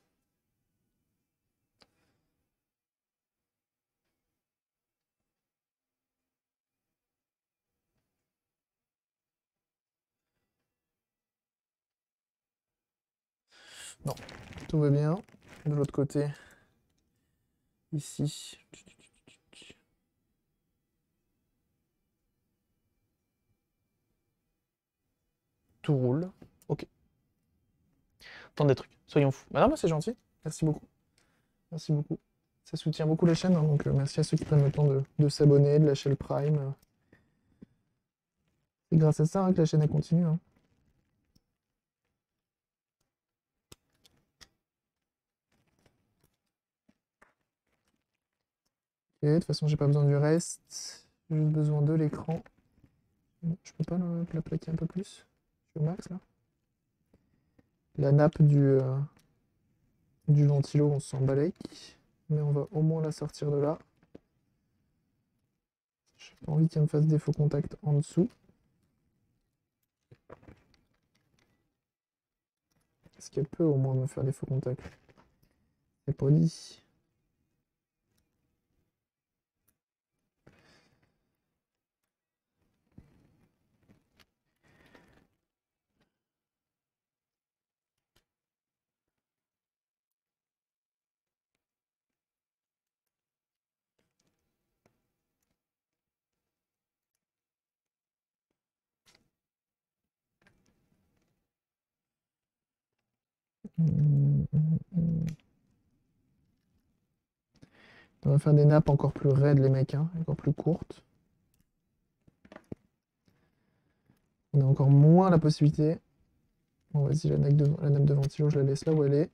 Non, tout va bien. De l'autre côté, ici. Tout roule. Ok. Tant des trucs. Soyons fous. Madame, c'est gentil. Merci beaucoup. Merci beaucoup. Ça soutient beaucoup la chaîne, hein, donc merci à ceux qui prennent le temps de s'abonner, de lâcher le prime. C'est grâce à ça hein, que la chaîne elle continue. Hein. Et de toute façon, j'ai pas besoin du reste. J'ai juste besoin de l'écran. Je peux pas la plaquer un peu plus? Je suis au max là. La nappe du ventilo, on s'en balèque. Mais on va au moins la sortir de là. J'ai pas envie qu'elle me fasse des faux contacts en dessous. Est-ce qu'elle peut au moins me faire des faux contacts? C'est pas dit. On va faire des nappes encore plus raides les mecs, hein, encore plus courtes. On a encore moins la possibilité. Bon vas-y, la nappe de ventilo, je la laisse là où elle est.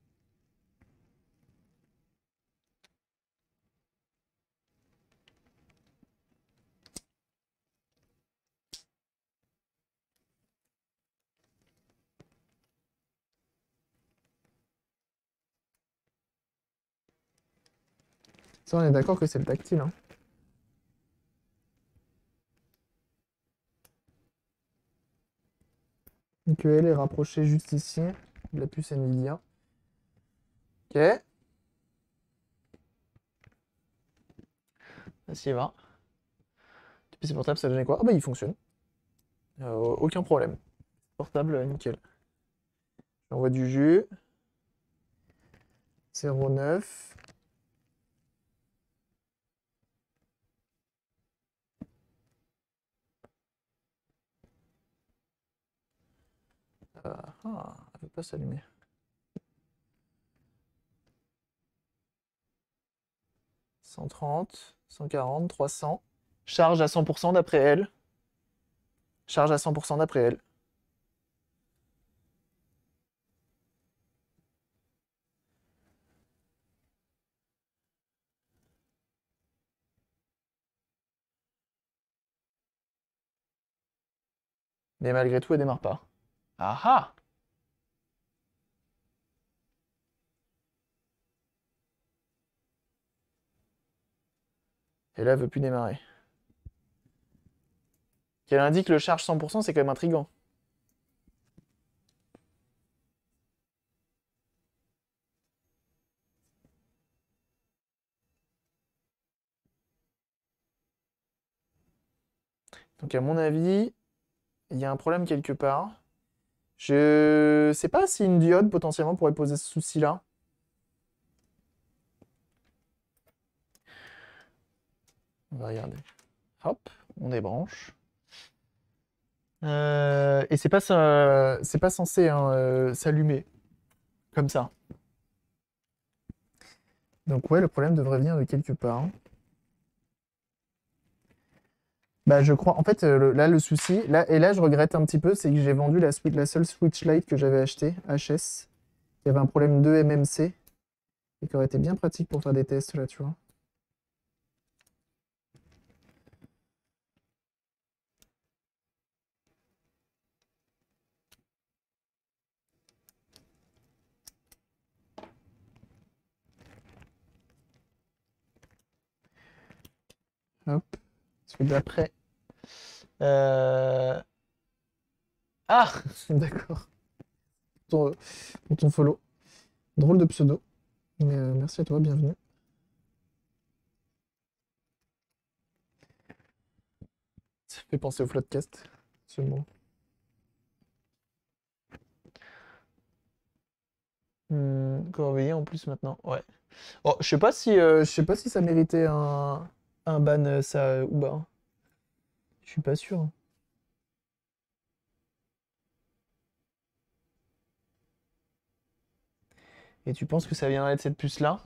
Ça, on est d'accord que c'est le tactile. Hein. Donc elle est rapprochée juste ici de la puce Nvidia. Ok. Vas-y, va. Le PC portable, ça donnait quoi? Ah bah il fonctionne. Aucun problème. Portable, nickel. J'envoie du jus. 0,9. Elle veut pas s'allumer. 130, 140, 300. Charge à 100% d'après elle. Charge à 100% d'après elle. Mais malgré tout, elle démarre pas. Ah ah! Et là, elle veut plus démarrer. Qu'elle indique le charge 100%, c'est quand même intriguant. Donc à mon avis, il y a un problème quelque part. Je sais pas si une diode potentiellement pourrait poser ce souci-là. On va regarder. Hop, on débranche. Et c'est pas censé hein, s'allumer comme ça. Donc ouais, le problème devrait venir de quelque part. Bah je crois, en fait, là le souci, là je regrette un petit peu, c'est que j'ai vendu la seule Switch Lite que j'avais achetée, HS, qui avait un problème de MMC, et qui aurait été bien pratique pour faire des tests là, tu vois. Hop, celui d'après. Euh... Ah! D'accord. Pour ton follow. Drôle de pseudo. Mais merci à toi, bienvenue. Ça fait penser au Floodcast, ce mot. Corveillé en plus maintenant, ouais. Oh, je sais pas si ça méritait un ban ça ou pas. Je suis pas sûr, hein. Et tu penses que ça viendrait de cette puce-là?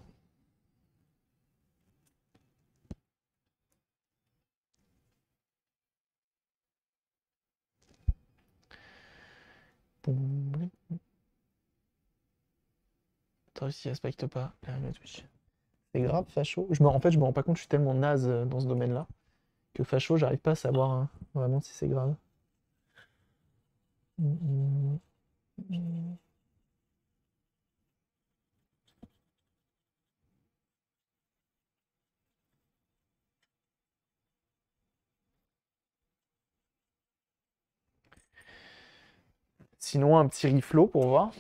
Attends, si elle respecte pas la Twitch. C'est grave, facho. En fait, je me rends pas compte, je suis tellement naze dans ce domaine-là que facho, j'arrive pas à savoir hein, vraiment si c'est grave. Mm, mm, mm. Sinon, un petit reflow pour voir.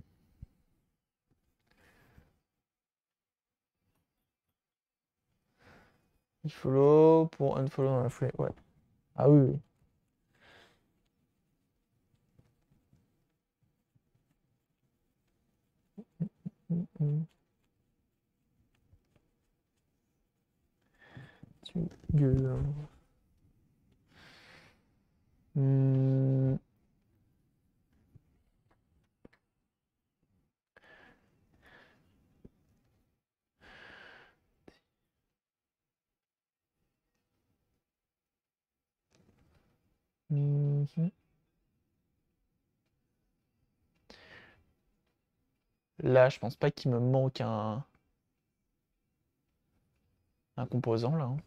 Follow pour unfollow dans la foulée, ouais. Ah oui, oui. Mm, mm. Tu gueules, hein. Hmm. Mhm. Là, je pense pas qu'il me manque un composant là, hein.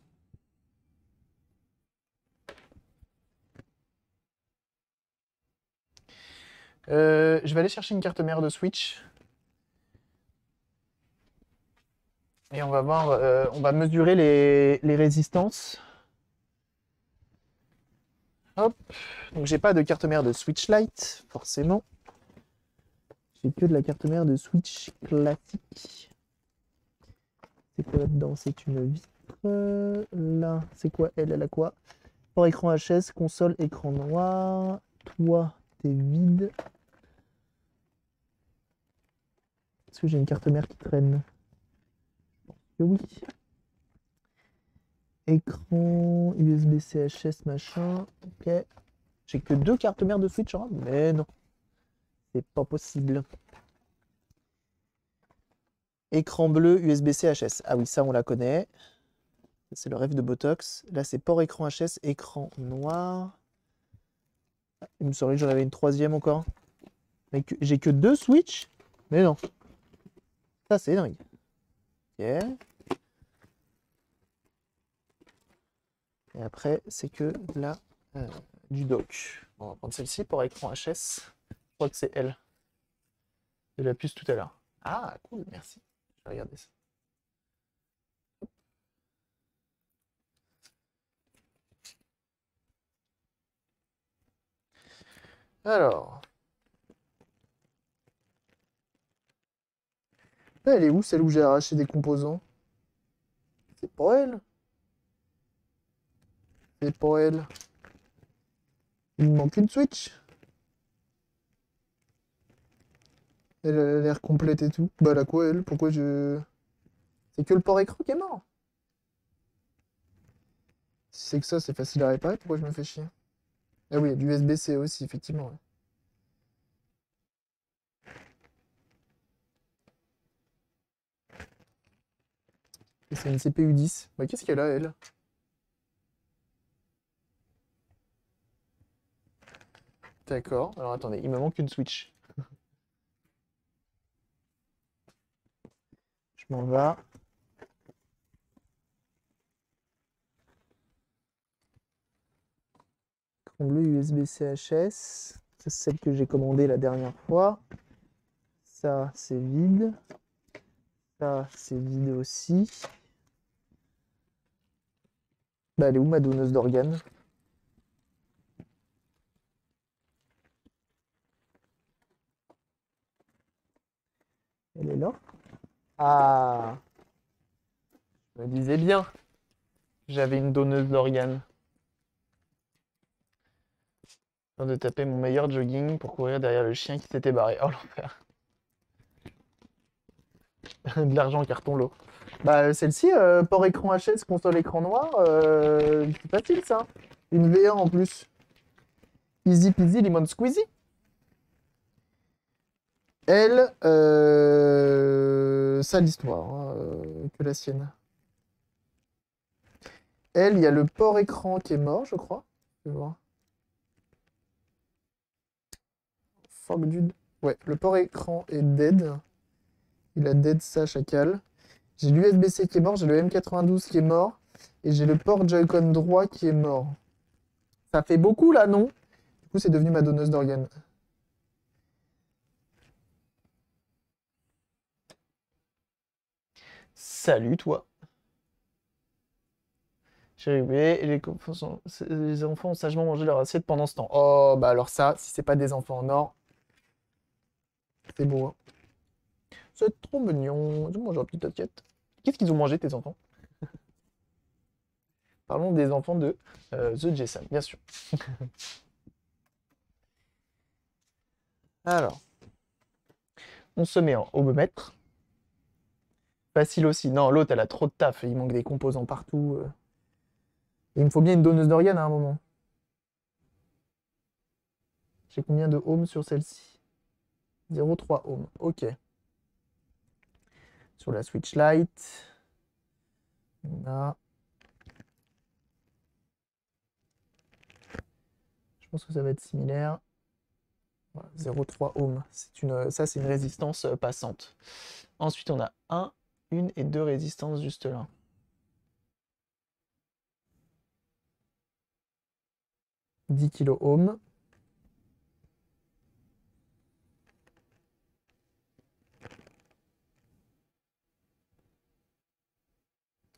Je vais aller chercher une carte mère de Switch. Et on va voir, on va mesurer les résistances. Hop. Donc j'ai pas de carte mère de Switch Lite, forcément. J'ai que de la carte mère de Switch classique. C'est quoi là-dedans? C'est une vitre. Là, c'est quoi elle? Elle a quoi? Port écran HS, console, écran noir. Toi, t'es vide. Est-ce que j'ai une carte mère qui traîne? Je pense que oui. Écran, USB-C HS, machin. Ok. J'ai que 2 cartes mères de Switch, hein? Mais non. C'est pas possible. Écran bleu, USB-C HS. Ah oui, ça, on la connaît. C'est le rêve de Botox. Là, c'est port écran HS, écran noir. Il me semblait que j'en avais une troisième encore. Mais j'ai que 2 Switch? Mais non. Ça, c'est dingue. Ok. Et après, c'est que là, du dock. Bon, on va prendre celle-ci pour écran HS. Je crois que c'est elle. De la puce tout à l'heure. Ah, cool, merci. Je vais regarder ça. Alors. Elle est où, celle où j'ai arraché des composants? C'est pas elle. C'est pas elle. Il me manque une Switch. Elle a l'air complète et tout. Bah, elle a quoi, elle? Pourquoi je... C'est que le port écran qui est mort. Si c'est que ça, c'est facile à réparer. Pourquoi je me fais chier? Ah oui, il y a du USB-C aussi, effectivement. Ouais. Et c'est une CPU 10. Bah, qu'est-ce qu'elle a, elle? D'accord. Alors, attendez, il me manque une Switch. Je m'en vais. Écran bleu USB-C HS. C'est celle que j'ai commandée la dernière fois. Ça, c'est vide. Ça, c'est vide aussi. Bah, elle est où ma donneuse d'organes? Elle est là. Ah, je me disais bien. J'avais une donneuse d'organes. En train de taper mon meilleur jogging pour courir derrière le chien qui s'était barré. Oh l'enfer. De l'argent en carton lot. Bah celle-ci, port écran HS, console écran noir, c'est facile ça. Une V1 en plus. Easy peasy lemon squeezy. Elle, ça l'histoire, hein, que la sienne. Elle, il y a le port écran qui est mort, je crois. Je vais voir. Fuck dude. Ouais, le port écran est dead. Il a dead sa chacal. J'ai l'USB-C qui est mort, j'ai le M92 qui est mort, et j'ai le port Joy-Con droit qui est mort. Ça fait beaucoup là, non? Du coup, c'est devenu ma donneuse d'organes. Salut toi. J'ai rêvé et les enfants ont sagement mangé leur assiette pendant ce temps. Oh, bah alors ça, si c'est pas des enfants en or, c'est beau. Hein. C'est trop mignon. Ils ont mangé leur petite assiette. Qu'est-ce qu'ils ont mangé, tes enfants? Parlons des enfants de The Jason, bien sûr. Alors, on se met en ohmomètre. Facile aussi. Non, l'autre, elle a trop de taf. Il manque des composants partout. Il me faut bien une donneuse d'organes à un moment. J'ai combien de ohms sur celle-ci? 0,3 ohms. Ok. Sur la Switch Lite, on a... Je pense que ça va être similaire. Voilà, 0,3 ohms. Ça, c'est une résistance passante. Ensuite, on a une et deux résistances juste là. « 10 kOhms.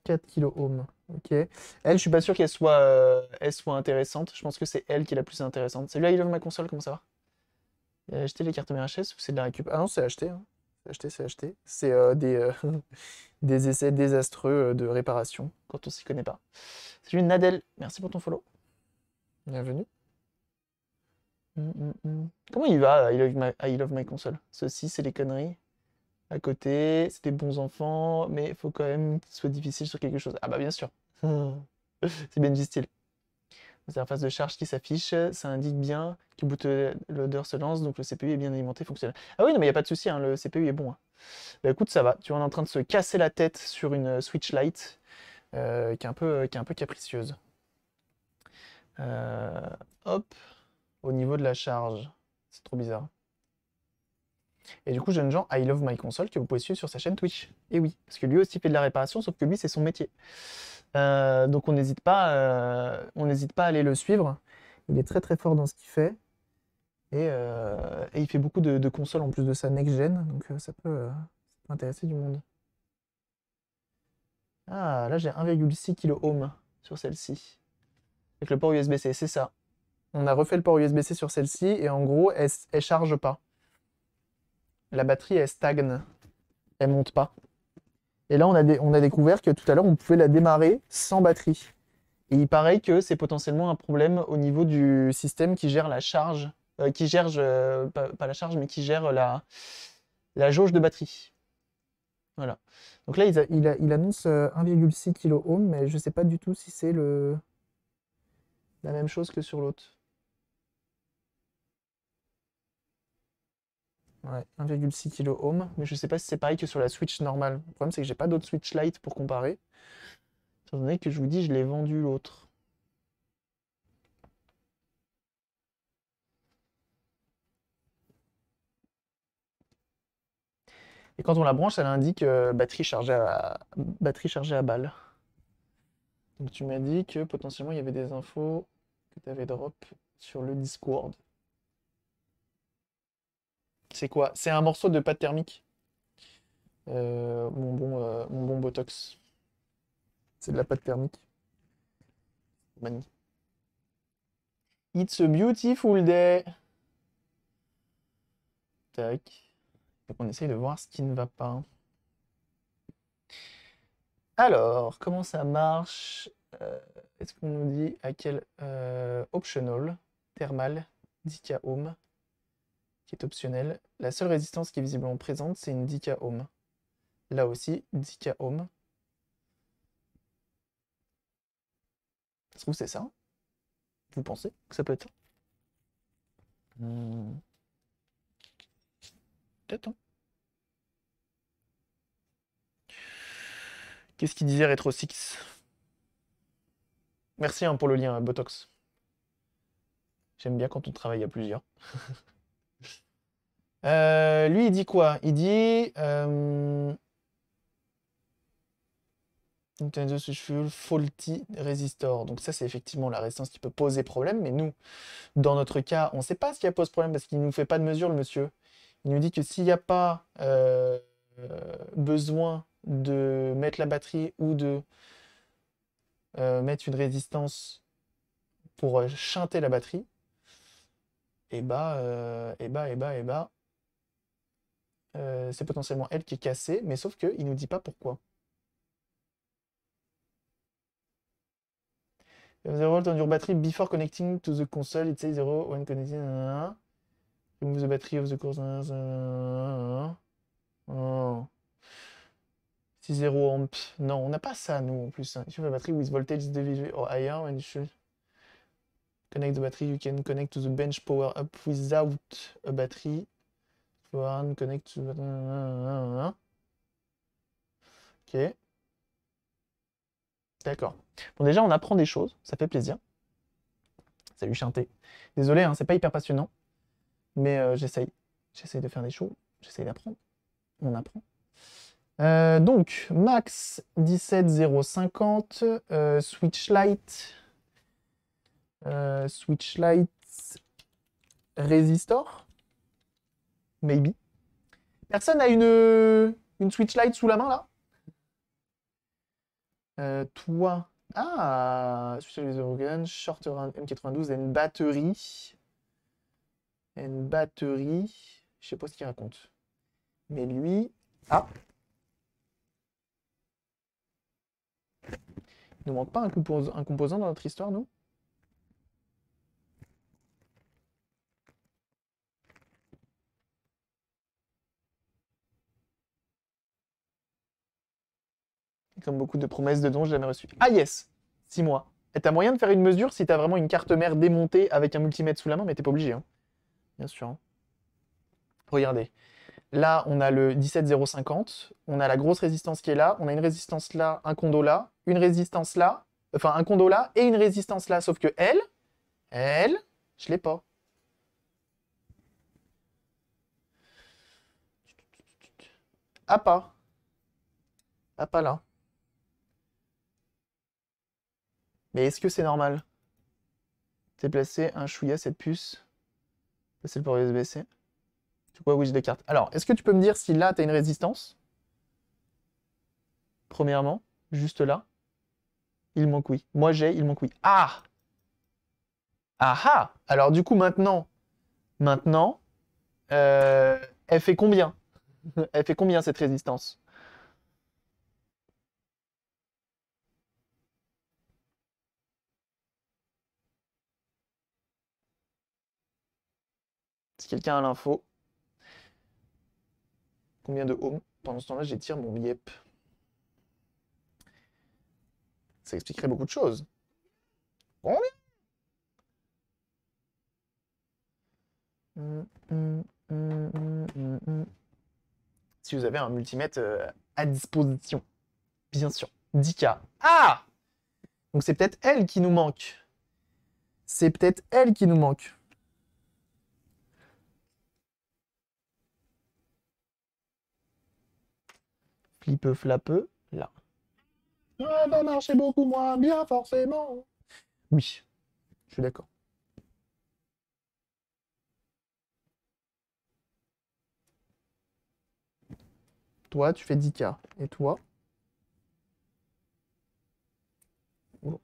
4 kOhms. Ok. Elle, je suis pas sûr elle soit intéressante. Je pense que c'est elle qui est la plus intéressante. Salut, I love ma console, comment ça va? Acheter les cartes mères HS ou c'est de la récup? Ah non, c'est acheté, hein. C'est acheté, c'est acheté. C'est des essais désastreux de réparation quand on s'y connaît pas. Salut Nadel, merci pour ton follow. Bienvenue. Comment il va, I love my console? Ceci, c'est les conneries. À côté, c'est des bons enfants, mais il faut quand même qu'il soit difficile sur quelque chose. Ah bah bien sûr. C'est bien du style. L'interface de charge qui s'affiche, ça indique bien que le bootloader se lance, donc le CPU est bien alimenté, fonctionnel. Ah oui, non mais il n'y a pas de souci, hein, le CPU est bon. Hein. Bah écoute, ça va. Tu vois, on est en train de se casser la tête sur une Switch Lite qui est un peu capricieuse. Hop, au niveau de la charge. C'est trop bizarre. Et du coup, jeune gens, I love my console que vous pouvez suivre sur sa chaîne Twitch. Et oui, parce que lui aussi fait de la réparation, sauf que lui, c'est son métier. Donc on n'hésite pas à aller le suivre. Il est très très fort dans ce qu'il fait. Et il fait beaucoup de consoles en plus de sa next-gen, donc ça peut intéresser du monde. Ah, là j'ai 1,6 kOhms sur celle-ci. Avec le port USB-C, c'est ça. On a refait le port USB-C sur celle-ci, et en gros, elle charge pas. La batterie, elle stagne. Elle monte pas. Et là, on a découvert que tout à l'heure, on pouvait la démarrer sans batterie. Et il paraît que c'est potentiellement un problème au niveau du système qui gère la charge, qui gère, pas la charge, mais qui gère la jauge de batterie. Voilà. Donc là, il annonce 1,6 kOhms, mais je ne sais pas du tout si c'est la même chose que sur l'autre. Ouais, 1,6 kOhms, mais je ne sais pas si c'est pareil que sur la Switch normale. Le problème, c'est que j'ai pas d'autres Switch Lite pour comparer. Étant donné que je vous dis, je l'ai vendu l'autre. Et quand on la branche, elle indique batterie chargée à balle. Donc tu m'as dit que potentiellement il y avait des infos que tu avais drop sur le Discord. C'est quoi? C'est un morceau de pâte thermique. Mon bon Botox. C'est de la pâte thermique. Mani. It's a beautiful day. Tac. Donc on essaye de voir ce qui ne va pas. Alors, comment ça marche? Est-ce qu'on nous dit à quel optional thermal 10 kOhms qui est optionnel? La seule résistance qui est visiblement présente, c'est une 10 kOhms. Là aussi, 10 kOhms. Ça se trouve, c'est ça? Vous pensez que ça peut être ça? Peut-être, hein. Qu'est-ce qu'il disait Retro6? Merci hein, pour le lien, Botox. J'aime bien quand on travaille à plusieurs. Lui, il dit quoi? Il dit... Nintendo Switch Fuel Faulty Resistor. Donc ça, c'est effectivement la résistance qui peut poser problème. Mais nous, dans notre cas, on ne sait pas ce qui pose problème parce qu'il ne nous fait pas de mesure, le monsieur. Il nous dit que s'il n'y a pas besoin de mettre la batterie ou de mettre une résistance pour chanter la batterie, c'est potentiellement elle qui est cassée, mais sauf qu'il nous dit pas pourquoi. Zero volt on your battery before connecting to the console, it says zero when connecting. Remove the battery of the console. Oh. 0 amp. Non, on n'a pas ça, nous, en plus. Hein. If you have a battery with voltage division or higher, when you should connect the battery, you can connect to the bench power up without a battery. Connect to the... Ok. D'accord. Bon, déjà, on apprend des choses. Ça fait plaisir. Salut, Chanté. Désolé, hein, c'est pas hyper passionnant. Mais j'essaye. J'essaye de faire des choses. J'essaye d'apprendre. On apprend. Donc, Max 17050, Switch Lite. Switch Lite Resistor. Maybe. Personne a une Switch Lite sous la main là? Toi. Ah, Special Organ, Short Round M92 et une batterie. Et une batterie. Je sais pas ce qu'il raconte. Mais lui. Ah! Il nous manque pas un composant dans notre histoire, nous? Comme beaucoup de promesses de dons, je l'ai jamais reçu. Ah yes! 6 mois. Et t'as moyen de faire une mesure si t'as vraiment une carte mère démontée avec un multimètre sous la main, mais t'es pas obligé, hein. Bien sûr, hein. Regardez. Là, on a le 17050. On a la grosse résistance qui est là. On a une résistance là, un condo là, une résistance là. Enfin, un condo là et une résistance là. Sauf que elle, je l'ai pas. Ah pas. Ah pas là. Mais est-ce que c'est normal? Déplacer un chouïa cette puce. Passer le port USB-C. Tu vois, oui, j'ai des cartes. Alors, est-ce que tu peux me dire si là, tu as une résistance? Premièrement, juste là. Il manque oui. Moi, j'ai, il manque oui. Ah! Ah ah! Alors, du coup, maintenant, elle fait combien? Elle fait combien cette résistance? Si quelqu'un a l'info, combien de ohms? Pendant ce temps-là, j'étire mon yep. Ça expliquerait beaucoup de choses. Combien? Hum, hum, hum. Si vous avez un multimètre à disposition, bien sûr. 10K. Ah! Donc c'est peut-être elle qui nous manque. C'est peut-être elle qui nous manque. Flippe flappe, là. Ça va marcher beaucoup moins bien, forcément. Oui, je suis d'accord. Toi, tu fais 10K. Et toi? Oh,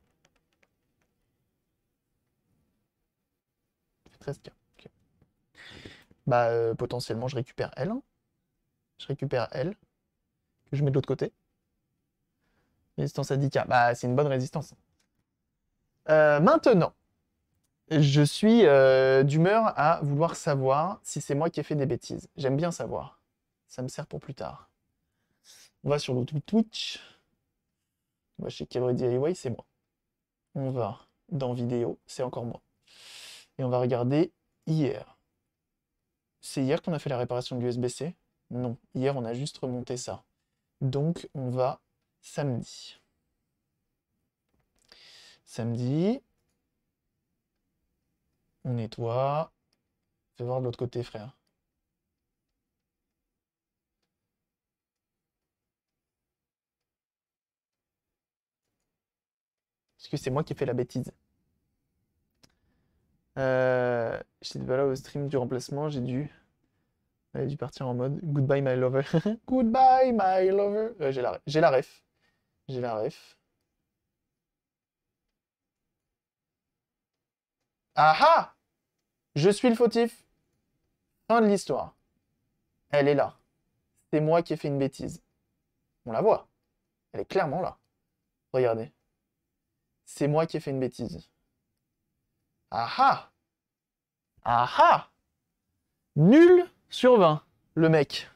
tu fais 13K. Ok. Bah, potentiellement, je récupère elle, hein. Je récupère elle, que je mets de l'autre côté. Résistance à 10K. Bah, c'est une bonne résistance. Maintenant, je suis d'humeur à vouloir savoir si c'est moi qui ai fait des bêtises. J'aime bien savoir. Ça me sert pour plus tard. On va sur l'outil Twitch. On va chez Kevry DIY, c'est moi. On va dans vidéo, c'est encore moi. Et on va regarder hier. C'est hier qu'on a fait la réparation de l'USB-C? Non, hier on a juste remonté ça. Donc on va samedi. Samedi, on nettoie. Fais voir de l'autre côté, frère. Parce que c'est moi qui ai fait la bêtise. J'étais pas là au stream du remplacement, j'ai dû partir en mode Goodbye my lover. Goodbye my lover. J'ai la ref. J'ai la ref. Ah ah! Je suis le fautif. Fin de l'histoire. Elle est là. C'est moi qui ai fait une bêtise. On la voit. Elle est clairement là. Regardez. C'est moi qui ai fait une bêtise. Ah ah! Ah ah! Nul sur 20, le mec.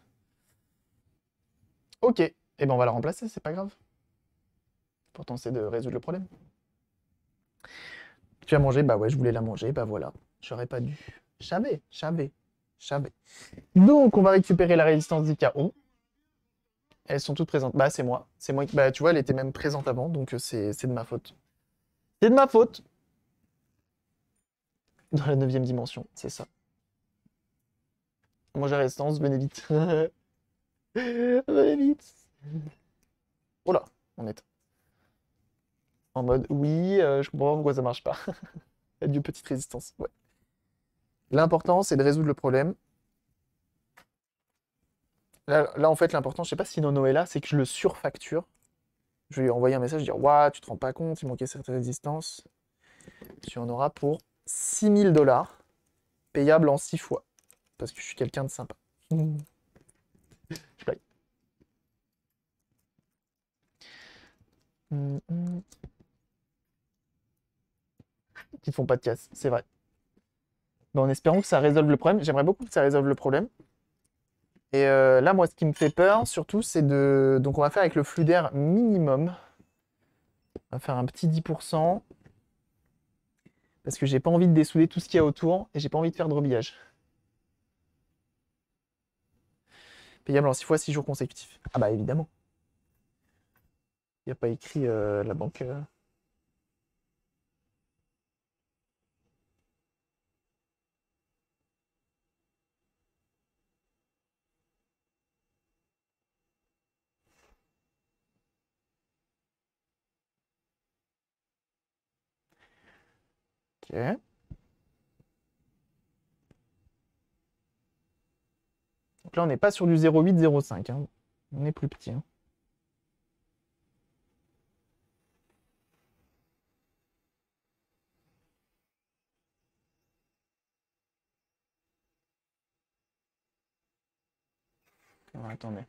Ok. Eh ben on va la remplacer, c'est pas grave. Pourtant c'est de résoudre le problème. Tu as mangé? Bah ouais, je voulais la manger, bah voilà. J'aurais pas dû. J'avais. Donc on va récupérer la résistance d'IKO. Elles sont toutes présentes. Bah c'est moi. C'est moi qui... Bah tu vois, elle était même présente avant, donc c'est de ma faute. C'est de ma faute. Dans la 9e dimension, c'est ça. Manger la résistance, venez vite. Venez vite. Oh là, on est en mode oui, je comprends pas pourquoi ça marche pas. Adieu petite résistance. Ouais. L'important, c'est de résoudre le problème. Là en fait, l'important, je sais pas si Nono est là, c'est que je le surfacture. Je vais lui envoyer un message, dire Ouah, tu te rends pas compte, il manquait cette résistance. Tu en auras pour 6 000 $, payable en 6 fois. Parce que je suis quelqu'un de sympa. Je blague. Qui ne font pas de casse, c'est vrai. Ben, en espérant que ça résolve le problème. J'aimerais beaucoup que ça résolve le problème. Et là, moi, ce qui me fait peur, surtout, c'est de... Donc, on va faire avec le flux d'air minimum. On va faire un petit 10%. Parce que j'ai pas envie de dessouder tout ce qu'il y a autour. Et j'ai pas envie de faire de rebillage. Payable en 6 fois, 6 jours consécutifs. Ah bah, évidemment. Il n'y a pas écrit la banque... Ok. Donc là, on n'est pas sur du 0,8, 0,5. Hein. On est plus petit. Hein. Alors, attendez.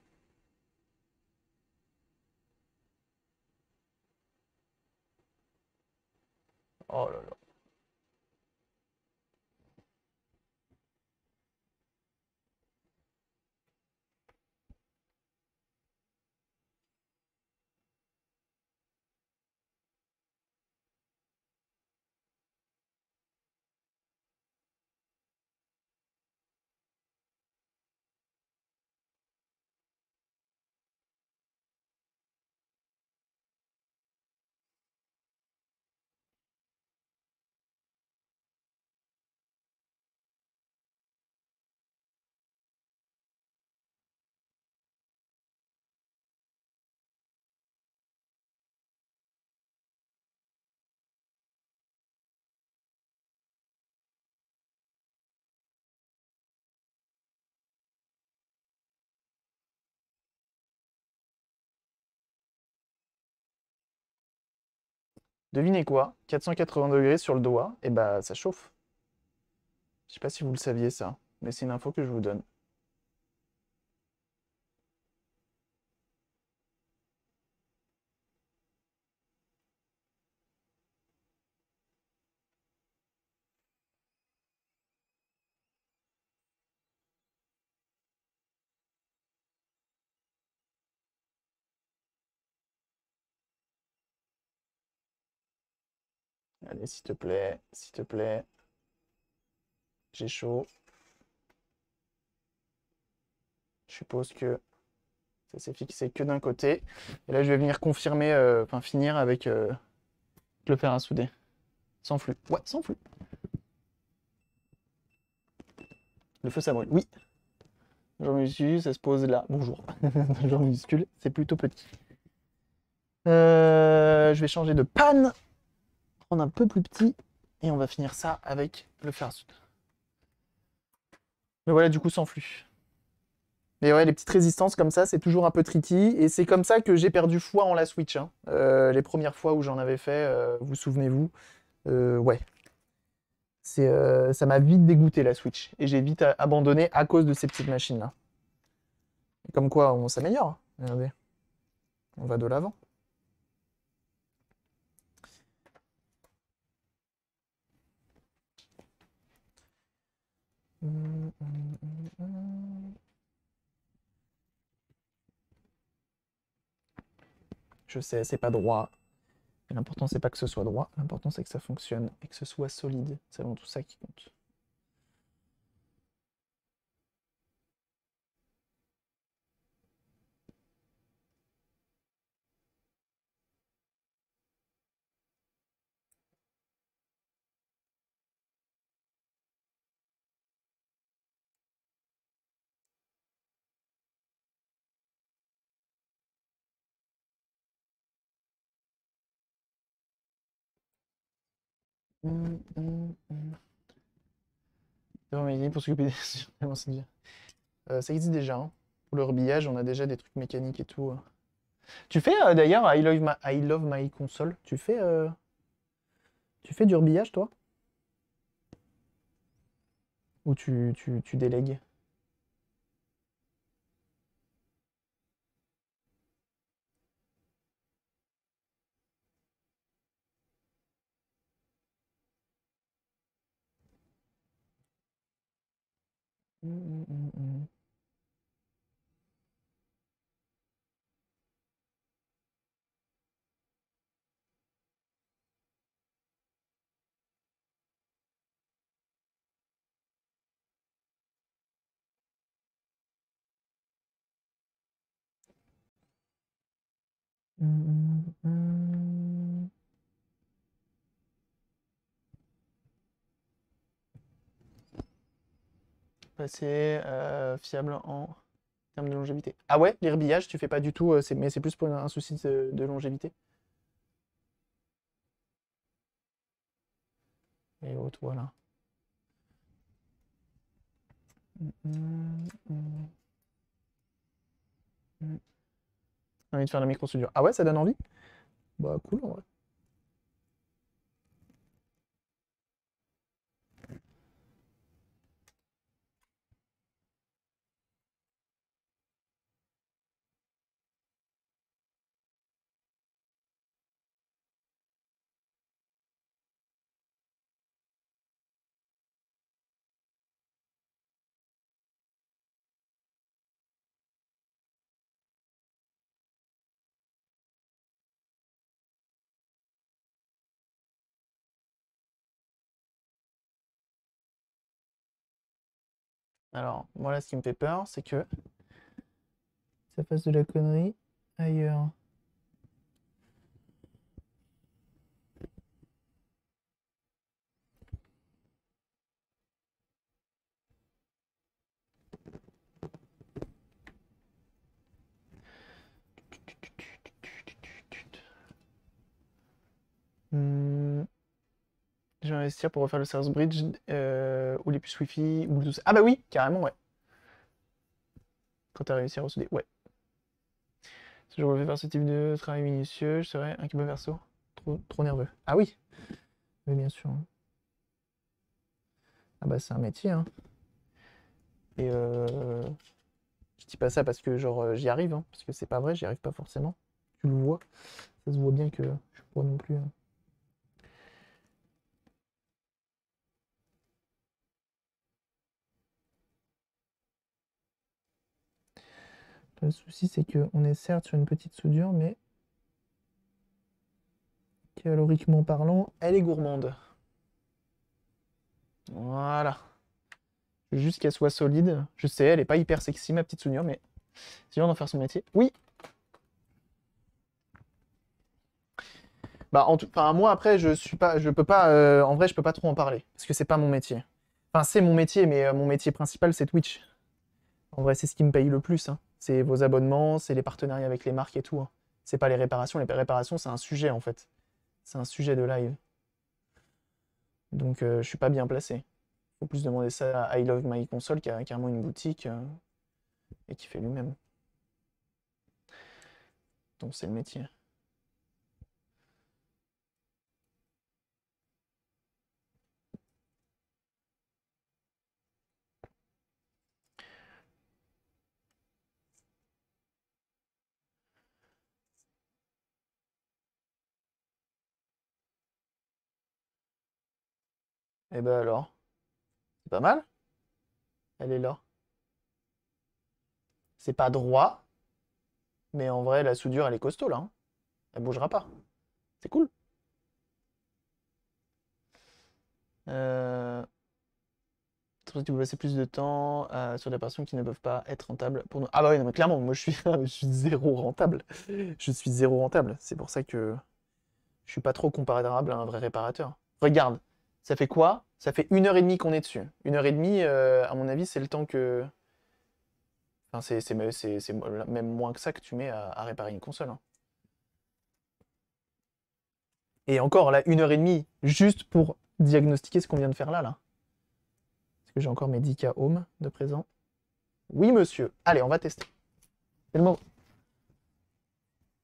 Oh là là. Devinez quoi? 480 degrés sur le doigt, et bah ça chauffe. Je sais pas si vous le saviez ça, mais c'est une info que je vous donne. Allez, s'il te plaît, s'il te plaît. J'ai chaud. Je suppose que ça s'est fixé que d'un côté. Et là, je vais venir confirmer, enfin finir avec le fer à souder. Sans flux. Ouais, sans flux. Le feu, ça brûle. Oui. Genre minuscule, ça se pose là. Bonjour. Genre minuscule, c'est plutôt petit. Je vais changer de panne. Prendre un peu plus petit. Et on va finir ça avec le fer à souder. Mais voilà, du coup, sans flux. Mais ouais, les petites résistances comme ça, c'est toujours un peu tricky. Et c'est comme ça que j'ai perdu foi en la Switch. Hein. Les premières fois où j'en avais fait, vous souvenez-vous? Ouais. Ça m'a vite dégoûté la Switch. Et j'ai vite abandonné à cause de ces petites machines-là. Comme quoi, on s'améliore. Hein. Regardez. On va de l'avant. Je sais, c'est pas droit. L'important, c'est pas que ce soit droit. L'important, c'est que ça fonctionne et que ce soit solide. C'est avant tout ça qui compte. Pour s'occuper des... Ça existe déjà. Hein. Pour le rebillage, on a déjà des trucs mécaniques et tout. Tu fais d'ailleurs I love my console. Tu fais du rebillage toi? Ou tu délègues? Mm. Mm. Passer fiable en termes de longévité. Ah ouais, les rebillages, tu fais pas du tout, mais c'est plus pour un souci de longévité. Et autres, voilà. Mm. J'ai envie de faire la micro-soudure. Ah ouais, ça donne envie? Bah cool en vrai. Alors, moi là, ce qui me fait peur, c'est que ça fasse de la connerie ailleurs. Hmm, je vais investir pour refaire le Service Bridge ou les puces Wi-Fi ou Bluetooth. Ah bah oui, carrément, ouais. Quand t'as réussi à ressouder, ouais. Si je refais faire ce type de travail minutieux, je serais un peu perso. Trop nerveux. Ah oui, oui, bien sûr. Ah bah c'est un métier, hein. Et je dis pas ça parce que genre j'y arrive, hein, parce que c'est pas vrai, j'y arrive pas forcément. Tu le vois, ça se voit bien que je suis pas non plus, hein. Le souci c'est qu'on est certes sur une petite soudure, mais caloriquement parlant, elle est gourmande. Voilà. Je veux juste qu'elle soit solide. Je sais, elle est pas hyper sexy ma petite soudure, mais c'est dur d'en faire son métier. Oui. Bah enfin moi après je peux pas, en vrai je peux pas trop en parler parce que c'est pas mon métier. Enfin c'est mon métier, mais mon métier principal c'est Twitch. En vrai c'est ce qui me paye le plus, hein. C'est vos abonnements, c'est les partenariats avec les marques et tout, hein. C'est pas les réparations. Les réparations c'est un sujet en fait. C'est un sujet de live. Donc je suis pas bien placé. Faut plus demander ça à I Love My Console qui a carrément une boutique et qui fait lui-même. Donc c'est le métier. Et ben alors, c'est pas mal. Elle est là. C'est pas droit, mais en vrai, la soudure, elle est costaud là, hein. Elle bougera pas. C'est cool. Euh... C'est pour ça que tu peux passer plus de temps sur des personnes qui ne peuvent pas être rentables pour nous. Ah bah oui, non, mais clairement, moi je suis, je suis zéro rentable. Je suis zéro rentable. C'est pour ça que je suis pas trop comparable à un vrai réparateur. Regarde, ça fait quoi? Ça fait 1 heure et demie qu'on est dessus. 1 heure et demie, à mon avis, c'est le temps que. Enfin, c'est même moins que ça que tu mets à réparer une console, hein. Et encore, là, 1 heure et demie, juste pour diagnostiquer ce qu'on vient de faire là, là. Est-ce que j'ai encore mes 10K home de présent? Oui, monsieur. Allez, on va tester. C'est le moment.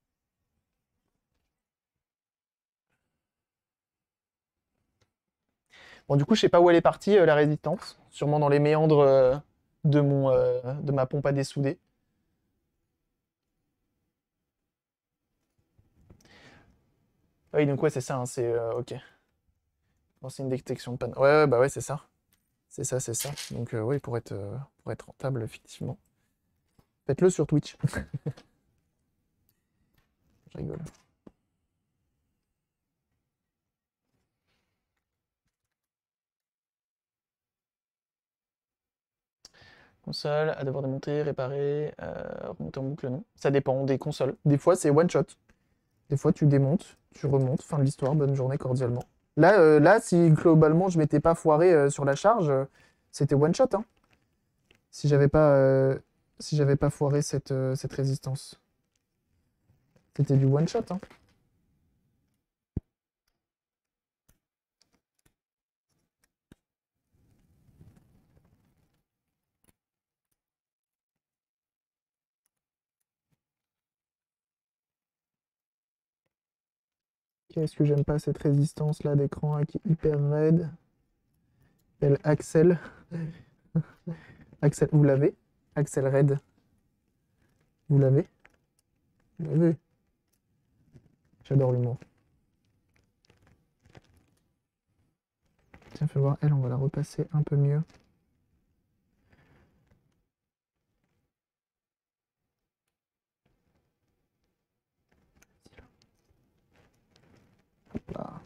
Bon, du coup, je sais pas où elle est partie, la résistance. Sûrement dans les méandres de ma pompe à dessouder. Ah oui, donc ouais, c'est ça, hein, c'est ok. Bon, c'est une détection de panne. Ouais, ouais, bah ouais, c'est ça. C'est ça, c'est ça. Donc oui, pour être rentable, effectivement. Faites-le sur Twitch. Je rigole. Console, à devoir démonter, réparer, remonter en boucle, non. Ça dépend des consoles. Des fois, c'est one shot. Des fois, tu démontes, tu remontes, fin de l'histoire, bonne journée cordialement. Là, si globalement je m'étais pas foiré sur la charge, c'était one shot, hein. Si j'avais pas, si j'avais pas foiré cette résistance. C'était du one shot, hein. Qu'est-ce que j'aime pas cette résistance là d'écran qui est hyper raide. Elle Axel. Axel, vous l'avez? Axel Red. Vous l'avez? Vous l'avez? J'adore l'humour. Tiens, fais voir, elle, on va la repasser un peu mieux. Hop là.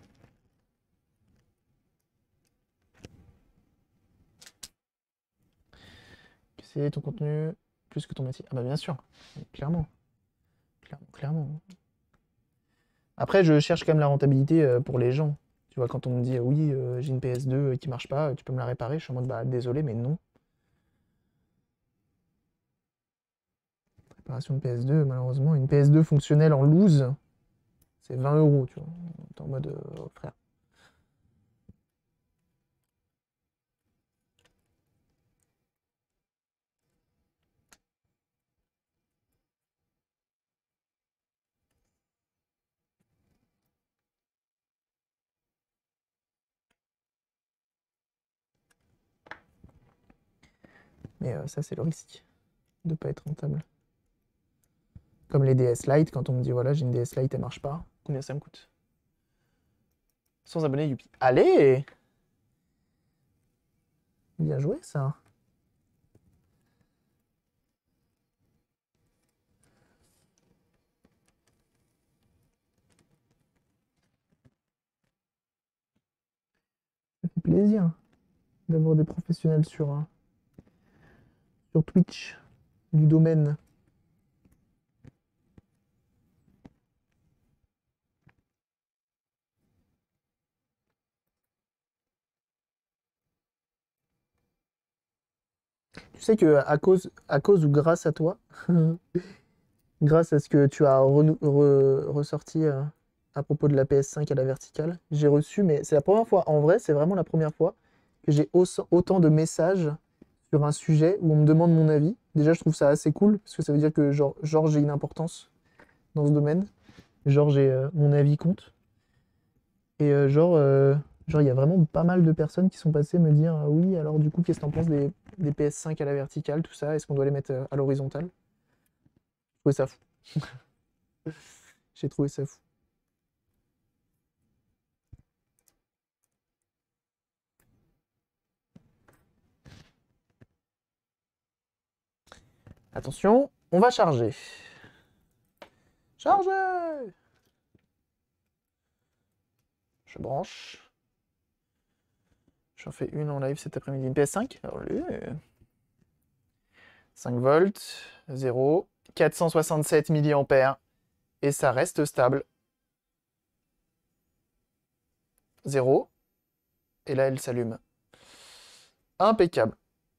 C'est ton contenu plus que ton métier. Ah bah bien sûr, clairement. Clairement, clairement. Après, je cherche quand même la rentabilité pour les gens. Tu vois, quand on me dit oui, j'ai une PS2 qui marche pas, tu peux me la réparer, je suis en mode bah désolé, mais non. Réparation de PS2, malheureusement, une PS2 fonctionnelle en loose, c'est 20 euros, tu vois. T'es en mode frère. Mais ça, c'est le risque de pas être rentable. Comme les DS Lite, quand on me dit voilà, j'ai une DS Lite, elle marche pas, combien ça me coûte? 100 abonnés, youpi. Allez! Bien joué, ça. Ça fait plaisir d'avoir des professionnels sur Twitch du domaine. Tu sais que à cause ou grâce à toi, grâce à ce que tu as ressorti à propos de la PS5 à la verticale, j'ai reçu, mais c'est la première fois, en vrai, c'est vraiment la première fois que j'ai autant de messages sur un sujet où on me demande mon avis. Déjà, je trouve ça assez cool, parce que ça veut dire que genre j'ai une importance dans ce domaine. Genre, j'ai mon avis compte. Et genre, il y a vraiment pas mal de personnes qui sont passées me dire oui, alors du coup, qu'est-ce que t'en penses des PS5 à la verticale, tout ça? Est-ce qu'on doit les mettre à l'horizontale? J'ai trouvé ça fou. J'ai trouvé ça fou. Attention, on va charger. Charger! Je branche. J'en fais une en live cet après-midi. Une PS5? Allez. 5 volts, 0, 467 milliampères. Et ça reste stable. 0. Et là, elle s'allume. Impeccable.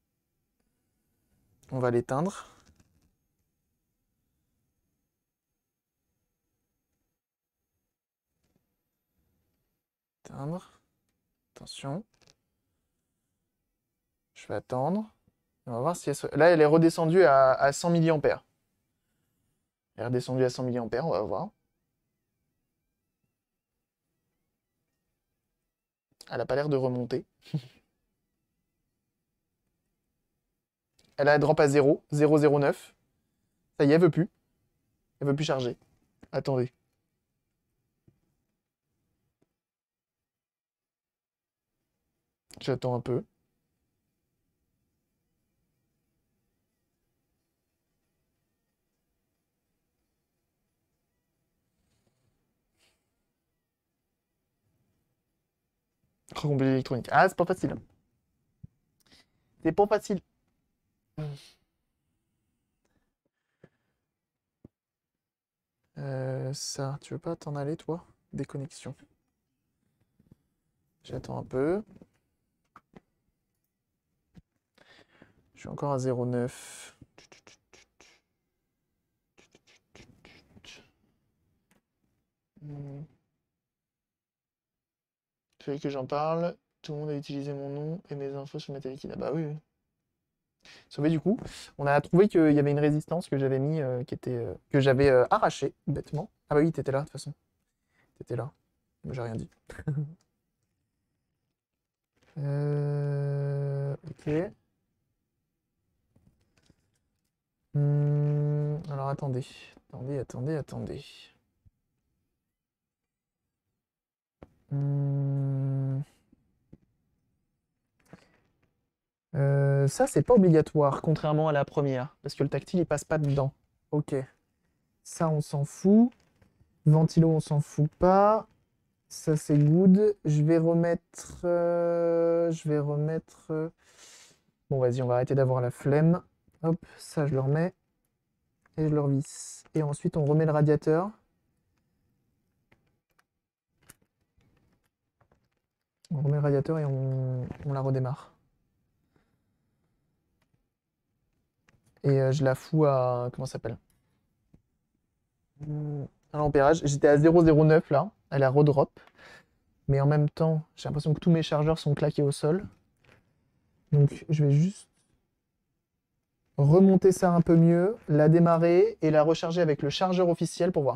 On va l'éteindre. Éteindre. Attention. Je vais attendre. On va voir si elle se... Là, elle est redescendue à 100 milliampères. Elle est redescendue à 100 milliampères, on va voir. Elle a pas l'air de remonter. Elle a drop à 0, 0,09. Ça y est, elle veut plus. Elle veut plus charger. Attendez. J'attends un peu. Recompléter l'électronique. Ah, c'est pas facile. C'est pas facile. Ça, tu veux pas t'en aller, toi? Déconnexion. J'attends un peu. Je suis encore à 0,9. Tu veux que j'en parle? Tout le monde a utilisé mon nom et mes infos sur Metallic. Ah bah oui, oui. Sauvé du coup. On a trouvé qu'il y avait une résistance que j'avais mis, que j'avais arrachée, bêtement. Ah bah oui, t'étais là, de toute façon. T'étais là. Mais j'ai rien dit. Ok. Alors attendez. Attendez. Hmm, Ça, c'est pas obligatoire, contrairement à la première, parce que le tactile, il passe pas dedans. Ok. Ça, on s'en fout. Ventilo, on s'en fout pas. Ça, c'est good. Je vais remettre. Bon, vas-y, on va arrêter d'avoir la flemme. Hop, ça, je le remets. Et je le revisse. Et ensuite, on remet le radiateur. On remet le radiateur et on la redémarre. Et je la fous à... Comment ça s'appelle? À l'ampérage. J'étais à 0,09 là. Elle a redrop. Mais en même temps, j'ai l'impression que tous mes chargeurs sont claqués au sol. Donc, je vais juste remonter ça un peu mieux, la démarrer et la recharger avec le chargeur officiel pour voir.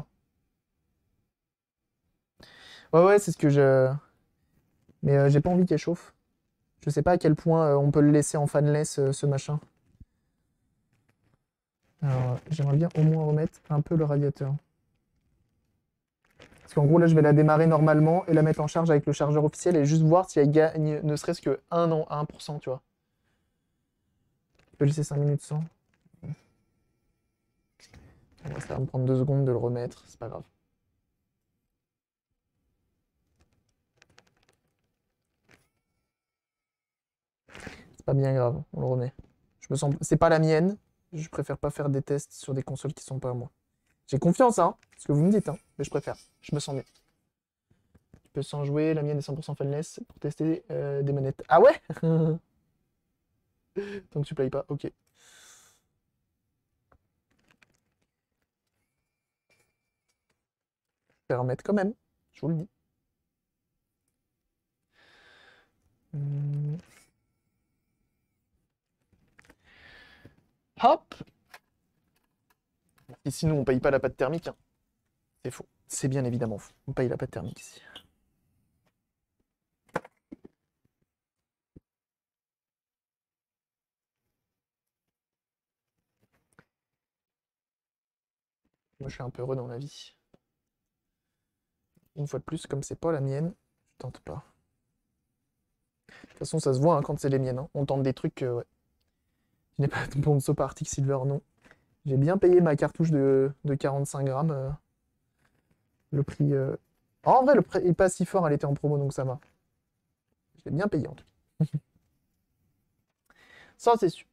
Ouais, c'est ce que je... Mais j'ai pas envie qu'elle chauffe. Je sais pas à quel point on peut le laisser en fanless, ce machin. Alors, j'aimerais bien au moins remettre un peu le radiateur. Parce qu'en gros, là, je vais la démarrer normalement et la mettre en charge avec le chargeur officiel et juste voir si elle gagne ne serait-ce que 1%, tu vois. Je peux laisser 5 minutes sans. Bon, ça va me prendre 2 secondes de le remettre, c'est pas grave. C'est pas bien grave, on le remet. Je me sens... C'est pas la mienne, je préfère pas faire des tests sur des consoles qui sont pas à moi. J'ai confiance, hein, ce que vous me dites, hein, mais je préfère, je me sens mieux. Tu peux sans jouer, la mienne est 100% fanless pour tester des manettes. Ah ouais? Tant que tu payes pas, ok. Je vais remettre quand même, je vous le dis. Hop! Et sinon, on paye pas la pâte thermique, hein. C'est faux. C'est bien évidemment faux. On paye la pâte thermique ici. Moi, je suis un peu heureux dans la vie. Une fois de plus, comme c'est pas la mienne, je tente pas. De toute façon, ça se voit hein, quand c'est les miennes, hein. On tente des trucs, ouais. Je n'ai pas de bon saut par Arctic Silver, non. J'ai bien payé ma cartouche de 45 grammes. Le prix. En vrai, le prix est pas si fort, elle était en promo, donc ça va. Je l'ai bien payé en tout cas. Ça, c'est sûr.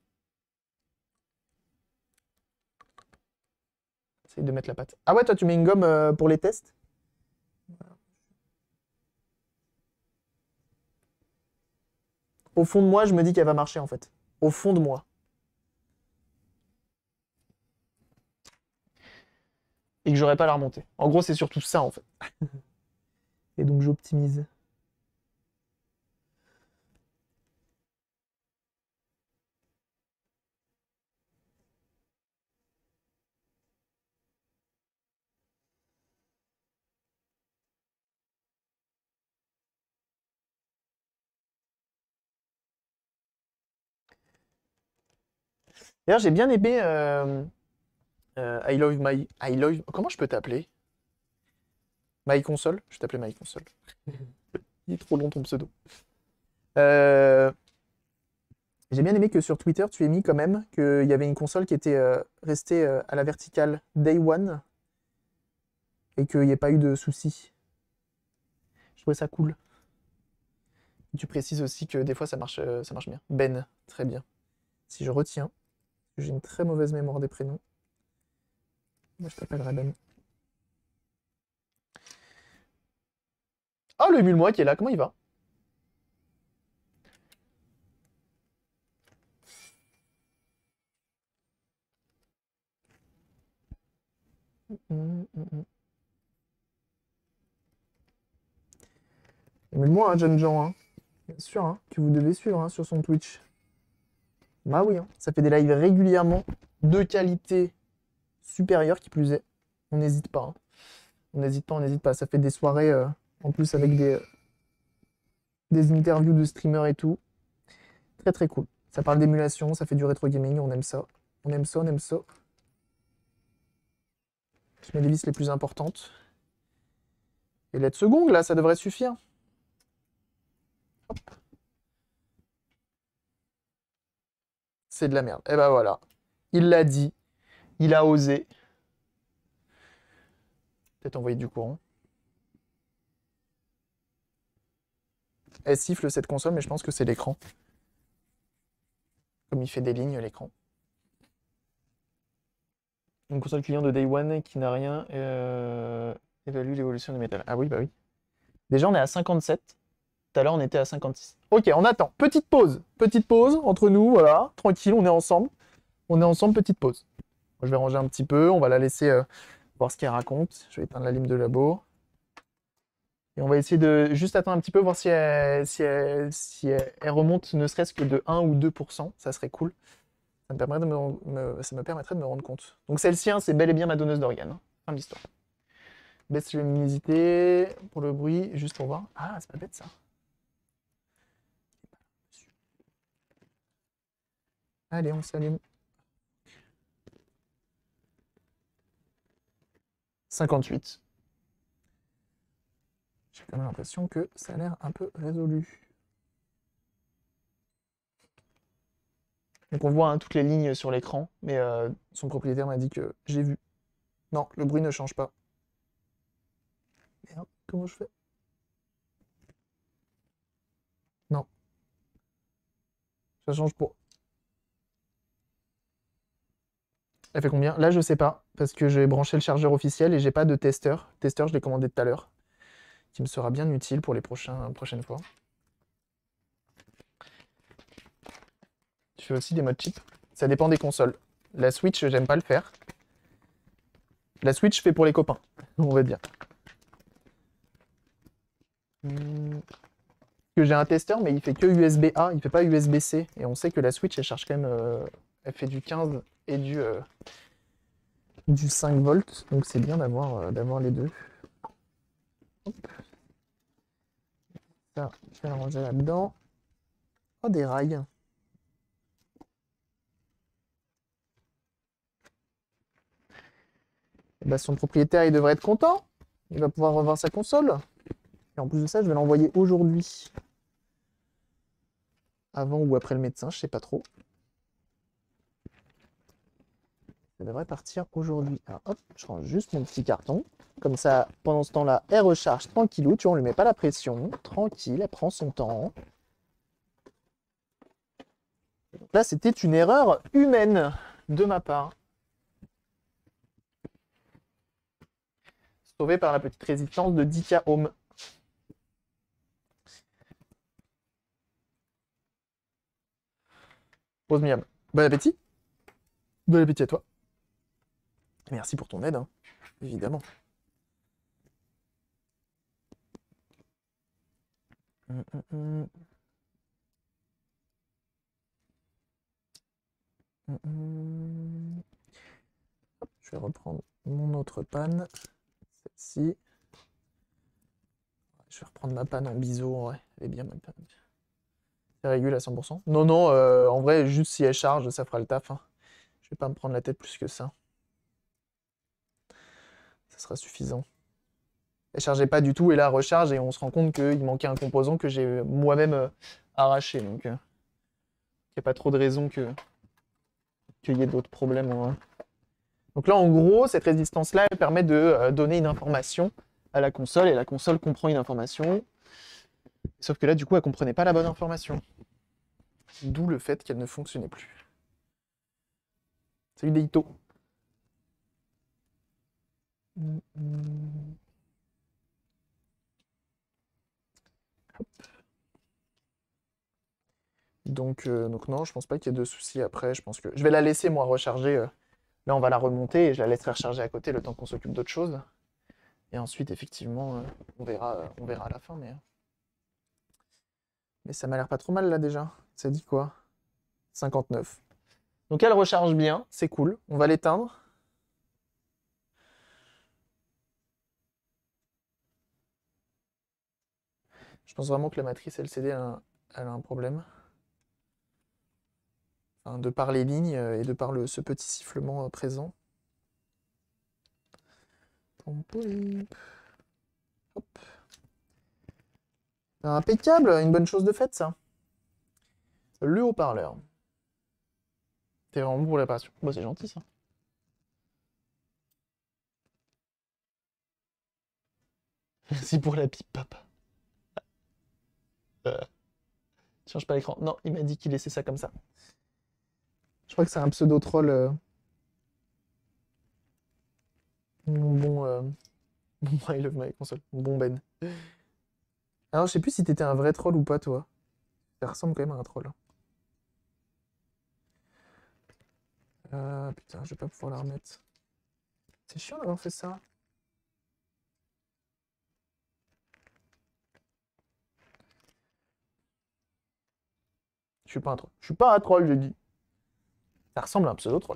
Essaye de mettre la pâte. Ah ouais, toi, tu mets une gomme pour les tests? Au fond de moi, je me dis qu'elle va marcher en fait. Au fond de moi. Et que j'aurais pas à la remonter. En gros, c'est surtout ça en fait. Et donc, j'optimise. D'ailleurs, j'ai bien aimé I love my... I love... Comment je peux t'appeler? My console? Je t'appelais My console. Il est trop long ton pseudo. Euh, J'ai bien aimé que sur Twitter, tu aies mis quand même qu'il y avait une console qui était restée à la verticale Day One et qu'il n'y ait pas eu de soucis. Je trouvais ça cool. Tu précises aussi que des fois ça marche bien. Ben, très bien. Si je retiens, j'ai une très mauvaise mémoire des prénoms. Moi je t'appellerai Ben. Ah, le Mulmois qui est là, comment il va? Le Mulmois, hein, jeunes gens, hein. Bien sûr, hein, que vous devez suivre hein, sur son Twitch. Bah oui, hein, ça fait des lives régulièrement, de qualité supérieure qui plus est. On n'hésite pas, hein. On n'hésite pas, on n'hésite pas. Ça fait des soirées en plus avec des interviews de streamers et tout. Très très cool. Ça parle d'émulation, ça fait du rétro gaming, on aime ça. On aime ça, on aime ça. Je mets les vis les plus importantes. Et let's go, là, ça devrait suffire. Hop. C'est de la merde. Et ben voilà. Il l'a dit. Il a osé. Peut-être envoyer du courant. Elle siffle cette console, mais je pense que c'est l'écran. Comme il fait des lignes, l'écran. Une console client de Day One qui n'a rien évalue l'évolution du métal. Ah oui, bah oui. Déjà, on est à 57. Tout à l'heure, on était à 56. Ok, on attend. Petite pause. Petite pause entre nous, voilà. Tranquille, on est ensemble. On est ensemble, petite pause. Moi, je vais ranger un petit peu. On va la laisser voir ce qu'elle raconte. Je vais éteindre la lime de labo. Et on va essayer de juste attendre un petit peu, voir si elle remonte ne serait-ce que de 1 ou 2%. Ça serait cool. Ça me permettrait de me rendre compte. Donc celle-ci, hein, c'est bel et bien ma donneuse d'organes. Hein. Fin de l'histoire. Baisse la luminosité pour le bruit, juste pour voir. Ah, c'est pas bête ça. Allez, on s'allume. 58. J'ai quand même l'impression que ça a l'air un peu résolu. Donc on voit hein, toutes les lignes sur l'écran, mais son propriétaire m'a dit que j'ai vu. Non, le bruit ne change pas. Merde, comment je fais? Non, ça change pas. Elle fait combien? Là, je sais pas, parce que j'ai branché le chargeur officiel et j'ai pas de testeur. Testeur, je l'ai commandé tout à l'heure, qui me sera bien utile pour les prochaines fois. Tu fais aussi des modes cheap? Ça dépend des consoles. La Switch, j'aime pas le faire. La Switch, je fais pour les copains, on va dire. Que j'ai un testeur, mais il fait que USB-A, il fait pas USB-C. Et on sait que la Switch, elle charge quand même... elle fait du 15 et du 5 volts. Donc c'est bien d'avoir les deux. Hop. Ça, je vais le ranger là-dedans. Oh, des rails. Et bah, son propriétaire, il devrait être content. Il va pouvoir revoir sa console. Et en plus de ça, je vais l'envoyer aujourd'hui. Avant ou après le médecin, je sais pas trop. Ça devrait partir aujourd'hui. Alors hop, je range juste mon petit carton. Comme ça, pendant ce temps-là, elle recharge tranquillou. Tu vois, on lui met pas la pression. Tranquille, elle prend son temps. Donc là, c'était une erreur humaine de ma part. Sauvé par la petite résistance de 10K ohm. Rose miam. Bon appétit. Bon appétit à toi. Merci pour ton aide, hein, évidemment. Hop, je vais reprendre mon autre panne. Celle-ci. Je vais reprendre ma panne en biseau, en vrai. Elle est bien ma panne. C'est régule à 100%. Non, non, en vrai, juste si elle charge, ça fera le taf. Hein. Je vais pas me prendre la tête plus que ça. Ça sera suffisant. Elle chargeait pas du tout et là, elle recharge et on se rend compte qu'il manquait un composant que j'ai moi-même arraché. Donc, il n'y a pas trop de raison qu'il y ait d'autres problèmes. Hein. Donc là, en gros, cette résistance-là, elle permet de donner une information à la console et la console comprend une information. Sauf que là, du coup, elle comprenait pas la bonne information. D'où le fait qu'elle ne fonctionnait plus. Salut Deito. Donc non, je pense pas qu'il y ait de soucis après. Je pense que je vais la laisser moi recharger. Là, on va la remonter et je la laisserai recharger à côté le temps qu'on s'occupe d'autre chose. Et ensuite, effectivement, on verra à la fin. Mais ça m'a l'air pas trop mal là déjà. Ça dit quoi? 59. Donc elle recharge bien, c'est cool. On va l'éteindre. Je pense vraiment que la matrice LCD elle a un problème. Enfin, de par les lignes et de par ce petit sifflement présent. Hop. Impeccable, une bonne chose de faite ça. Le haut-parleur. T'es vraiment pour la passion. Bah c'est gentil ça. Merci pour la pipe, papa. Change pas l'écran. Non, il m'a dit qu'il laissait ça comme ça. Je crois que c'est un pseudo-troll. Mon bon... I love my console. Mon bon Ben. Alors, je sais plus si t'étais un vrai troll ou pas, toi. Ça ressemble quand même à un troll. Putain, je vais pas pouvoir la remettre. C'est chiant d'avoir fait ça. Je suis pas un troll. Je suis pas un troll, je dis. Ça ressemble à un pseudo-troll.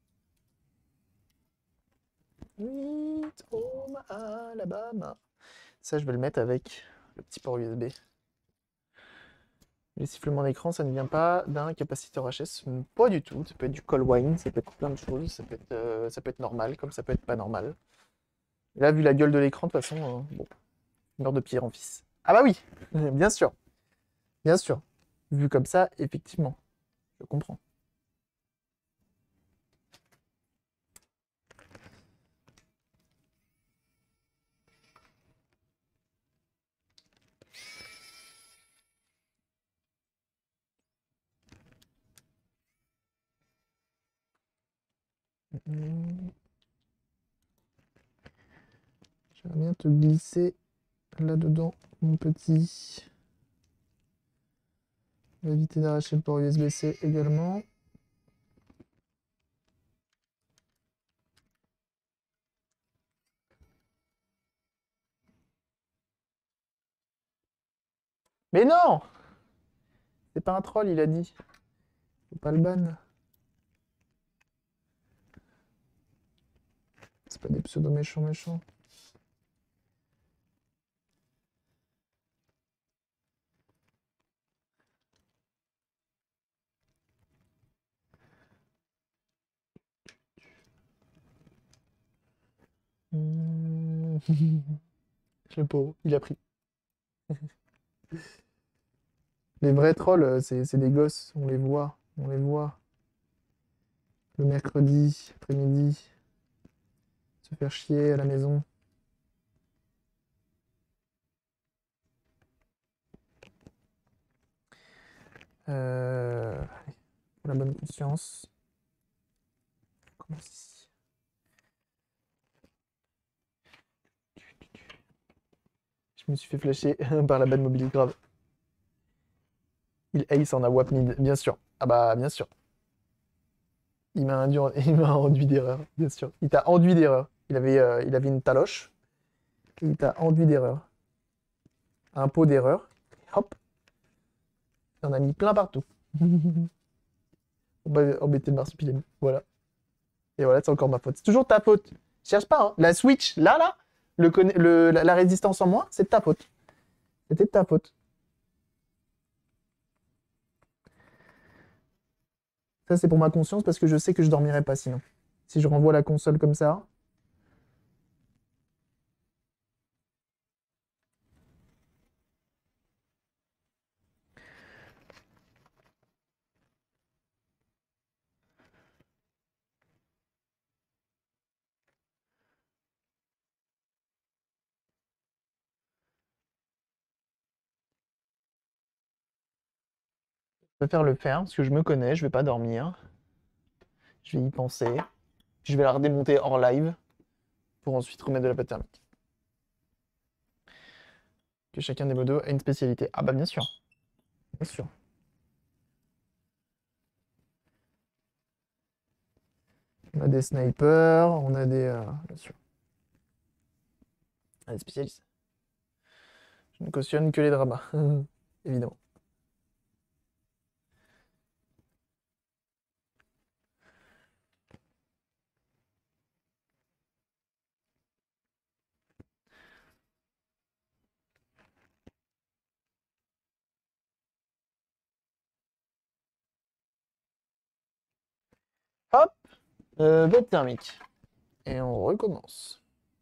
Sweet Home Alabama. Ça, je vais le mettre avec le petit port USB. Les sifflements d'écran, ça ne vient pas d'un capaciteur HS. Pas du tout. Ça peut être du call wine, ça peut être plein de choses. Ça peut être normal, comme ça peut être pas normal. Et là, vu la gueule de l'écran, de toute façon, bon, meurt de pire en fils. Ah bah oui, bien sûr. Bien sûr. Vu comme ça, effectivement, je comprends. J'aimerais bien te glisser là-dedans, mon petit. On va éviter d'arracher le port USB-C également. Mais non! C'est pas un troll, il a dit. Faut pas le ban. C'est pas des pseudos méchants. Le pauvre, il a pris. Les vrais trolls, c'est des gosses, on les voit. Le mercredi, après-midi, se faire chier à la maison. Pour la bonne conscience. On commence ici. Je me suis fait flasher par la bad mobile grave. Il ace en a wap mid, bien sûr. Ah bah bien sûr. Il m'a enduit d'erreur, bien sûr. Il t'a enduit d'erreur. Il avait une taloche. Et il t'a enduit d'erreur. Un pot d'erreur. Hop. Il en a mis plein partout. On va embêter le marsupilami. Voilà. Et voilà, c'est encore ma faute. C'est toujours ta faute. Cherche pas, hein. La Switch, là, la résistance en moins, c'est de ta faute. C'était de ta faute. Ça, c'est pour ma conscience parce que je sais que je dormirai pas sinon. Si je renvoie la console comme ça. Je préfère le faire parce que je me connais, je vais pas dormir. Je vais y penser. Je vais la redémonter hors live pour ensuite remettre de la pâte thermique. Que chacun des modos a une spécialité. Ah bah bien sûr. Bien sûr. On a des snipers, on a des... bien sûr. Ah, des spécialistes. Je ne cautionne que les dramas. Évidemment. Hop, pâte thermique. Et on recommence.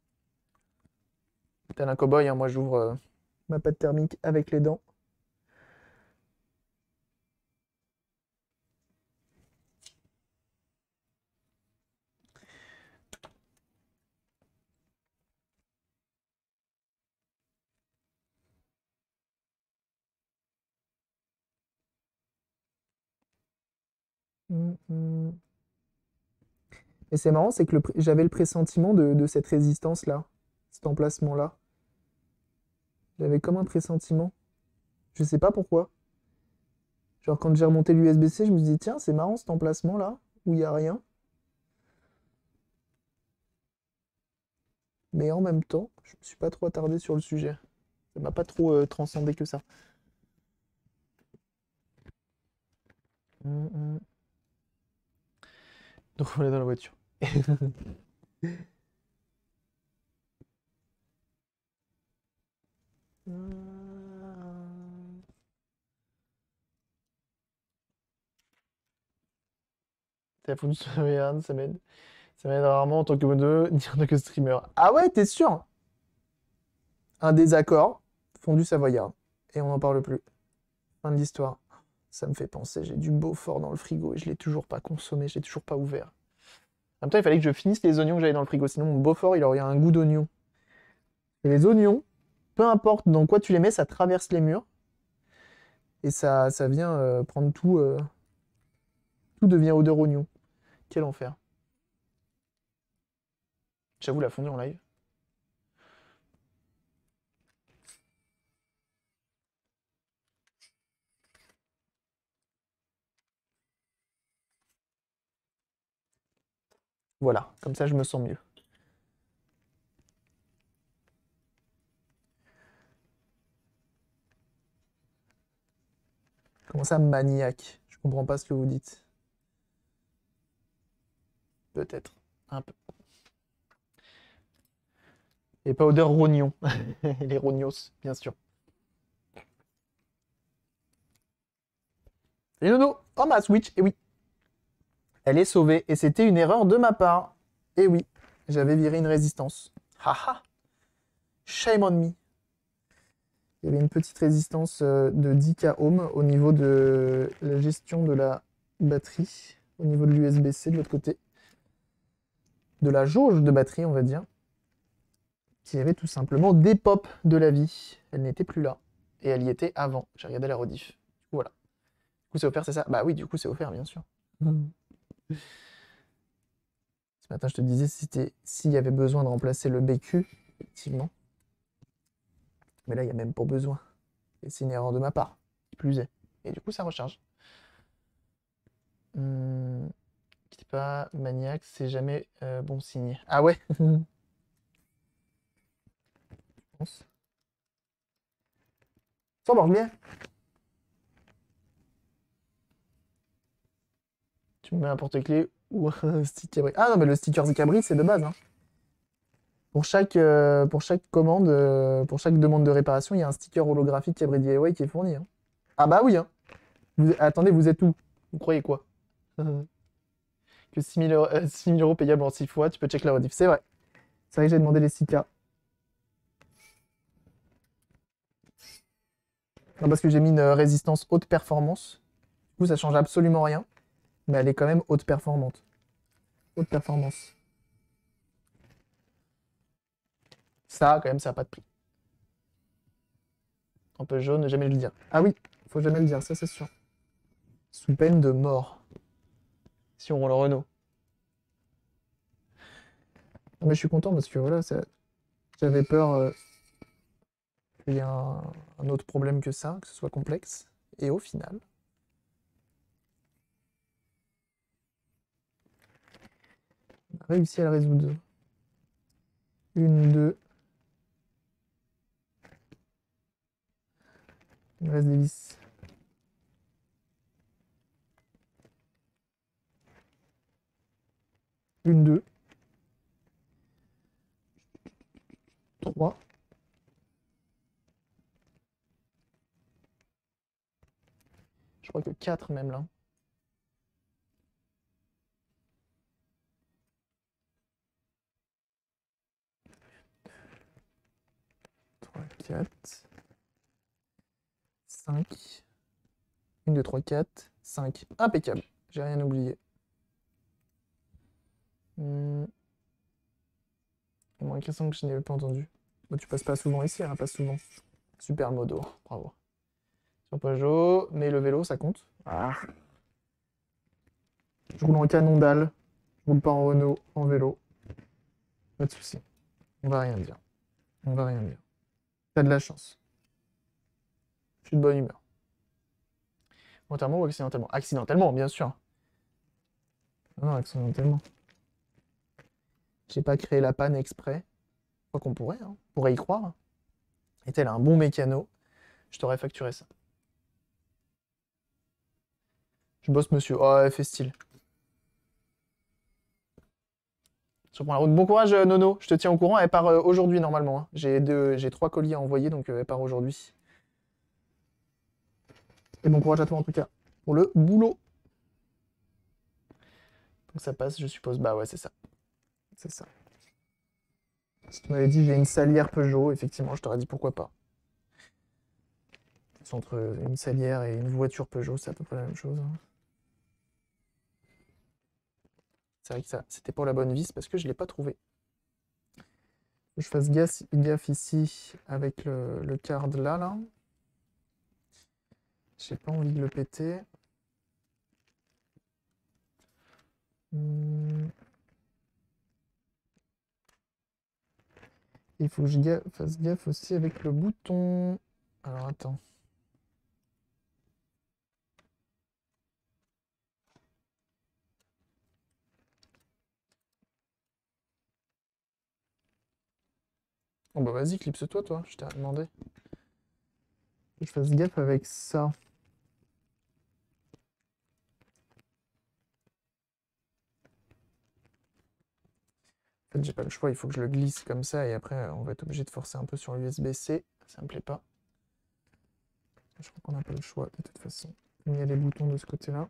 Tel un cow-boy, hein, moi j'ouvre ma pâte thermique avec les dents. Et c'est marrant, c'est que j'avais le pressentiment de cette résistance-là, cet emplacement-là. J'avais comme un pressentiment. Je sais pas pourquoi. Genre quand j'ai remonté l'USB-C, je me suis dit, tiens, c'est marrant cet emplacement-là, où il n'y a rien. Mais en même temps, je me suis pas trop attardé sur le sujet. Ça m'a pas trop transcendé que ça. Hum, hum. Donc on est dans la voiture. Ça fout de merde, ça m'aide. Ça m'aide rarement en tant que modo, ni en tant que streamer. Ah ouais, t'es sûr? Un désaccord, fondu savoyard. Et on n'en parle plus. Fin de l'histoire. Ça me fait penser, j'ai du Beaufort dans le frigo et je l'ai toujours pas consommé, je l'ai toujours pas ouvert. En même temps, il fallait que je finisse les oignons que j'avais dans le frigo, sinon mon Beaufort, il aurait un goût d'oignon. Et les oignons, peu importe dans quoi tu les mets, ça traverse les murs. Et ça vient prendre tout. Tout devient odeur oignon. Quel enfer. J'avoue, la fondue en live. Voilà, comme ça je me sens mieux. Comment ça, maniaque? Je comprends pas ce que vous dites. Peut-être. Un peu. Et pas odeur rognon. Les rognos, bien sûr. Salut Nono! Oh ma Switch! Et oui. Elle est sauvée. Et c'était une erreur de ma part. Et oui. J'avais viré une résistance. Haha! Shame on me. Il y avait une petite résistance de 10K ohm au niveau de la gestion de la batterie, au niveau de l'USB-C de l'autre côté, de la jauge de batterie, on va dire, qui avait tout simplement des pops de la vie. Elle n'était plus là. Et elle y était avant. J'ai regardé la rediff. Du coup, voilà. Du coup, c'est offert, c'est ça? Bah oui, du coup, c'est offert, bien sûr. Ce matin, je te disais s'il y avait besoin de remplacer le BQ, effectivement. Mais là, il n'y a même pas besoin. Et c'est une erreur de ma part, qui plus est. Et du coup, ça recharge. Quitte pas, maniaque, c'est jamais bon signe. Ah ouais? Je pense. Ça marche bien. Tu me mets un porte-clés ou un stick cabri. Ah non, mais le sticker cabri, c'est de base, hein. Pour chaque commande, pour chaque demande de réparation, il y a un sticker holographique Cabri DIY qui est fourni, hein. Ah bah oui, hein. Attendez, vous êtes où? Vous croyez quoi? Que 6 000 euros payables en 6 fois, tu peux check la rediff. C'est vrai. C'est vrai que j'ai demandé les 6K. Non, parce que j'ai mis une résistance haute performance. Du coup, ça change absolument rien. Mais elle est quand même haute performante. Haute performance. Ça, quand même, ça n'a pas de prix. Un peu jaune, ne jamais le dire. Ah oui, faut jamais le dire, ça c'est sûr. Sous peine de mort. Si on roule le Renault. Non, mais je suis content parce que voilà, j'avais peur qu'il y ait un autre problème que ça, que ce soit complexe. Et au final, on a réussi à le résoudre. Une, deux. Il me reste des vis. Une, deux. Trois. Je crois que quatre même là. Trois, quatre. 5. 1, 2, 3, 4, 5. Impeccable. J'ai rien oublié. Il manque un son que je n'avais pas entendu. Bah, tu passes pas souvent ici, hein, pas souvent. Super modo, bravo. Sur Peugeot, mais le vélo, ça compte. Ah. Je roule en canon dalle. Je roule pas en Renault, en vélo. Pas de soucis. On va rien dire. On va rien dire. T'as de la chance. Je suis de bonne humeur. Volontairement ou accidentellement? Accidentellement, bien sûr. Non, non, accidentellement. J'ai pas créé la panne exprès. Quoi qu'on pourrait, hein. On pourrait y croire. Et tel un bon mécano, je t'aurais facturé ça. Je bosse, monsieur. Oh, elle fait style. Je reprends la route. Bon courage, Nono. Je te tiens au courant. Elle part aujourd'hui, normalement, hein. J'ai 3 colis à envoyer, donc elle part aujourd'hui. Et bon courage à toi, en tout cas, pour le boulot. Donc ça passe, je suppose. Bah ouais, c'est ça. C'est ça. Si tu m'avais dit j'ai une salière Peugeot, effectivement, je t'aurais dit pourquoi pas. Entre une salière et une voiture Peugeot, c'est à peu près la même chose, hein. C'est vrai que ça, c'était pour la bonne vis parce que je ne l'ai pas trouvé. Faut que je fasse gaffe ici avec le card là. J'ai pas envie de le péter. Il faut que je fasse gaffe aussi avec le bouton. Alors attends. Oh bah vas-y, clipse-toi, toi, je t'ai demandé. Faut que je fasse gaffe avec ça. En fait, j'ai pas le choix, il faut que je le glisse comme ça et après, on va être obligé de forcer un peu sur l'USB-C. Ça me plaît pas. Je crois qu'on n'a pas le choix de toute façon. Il y a les boutons de ce côté-là.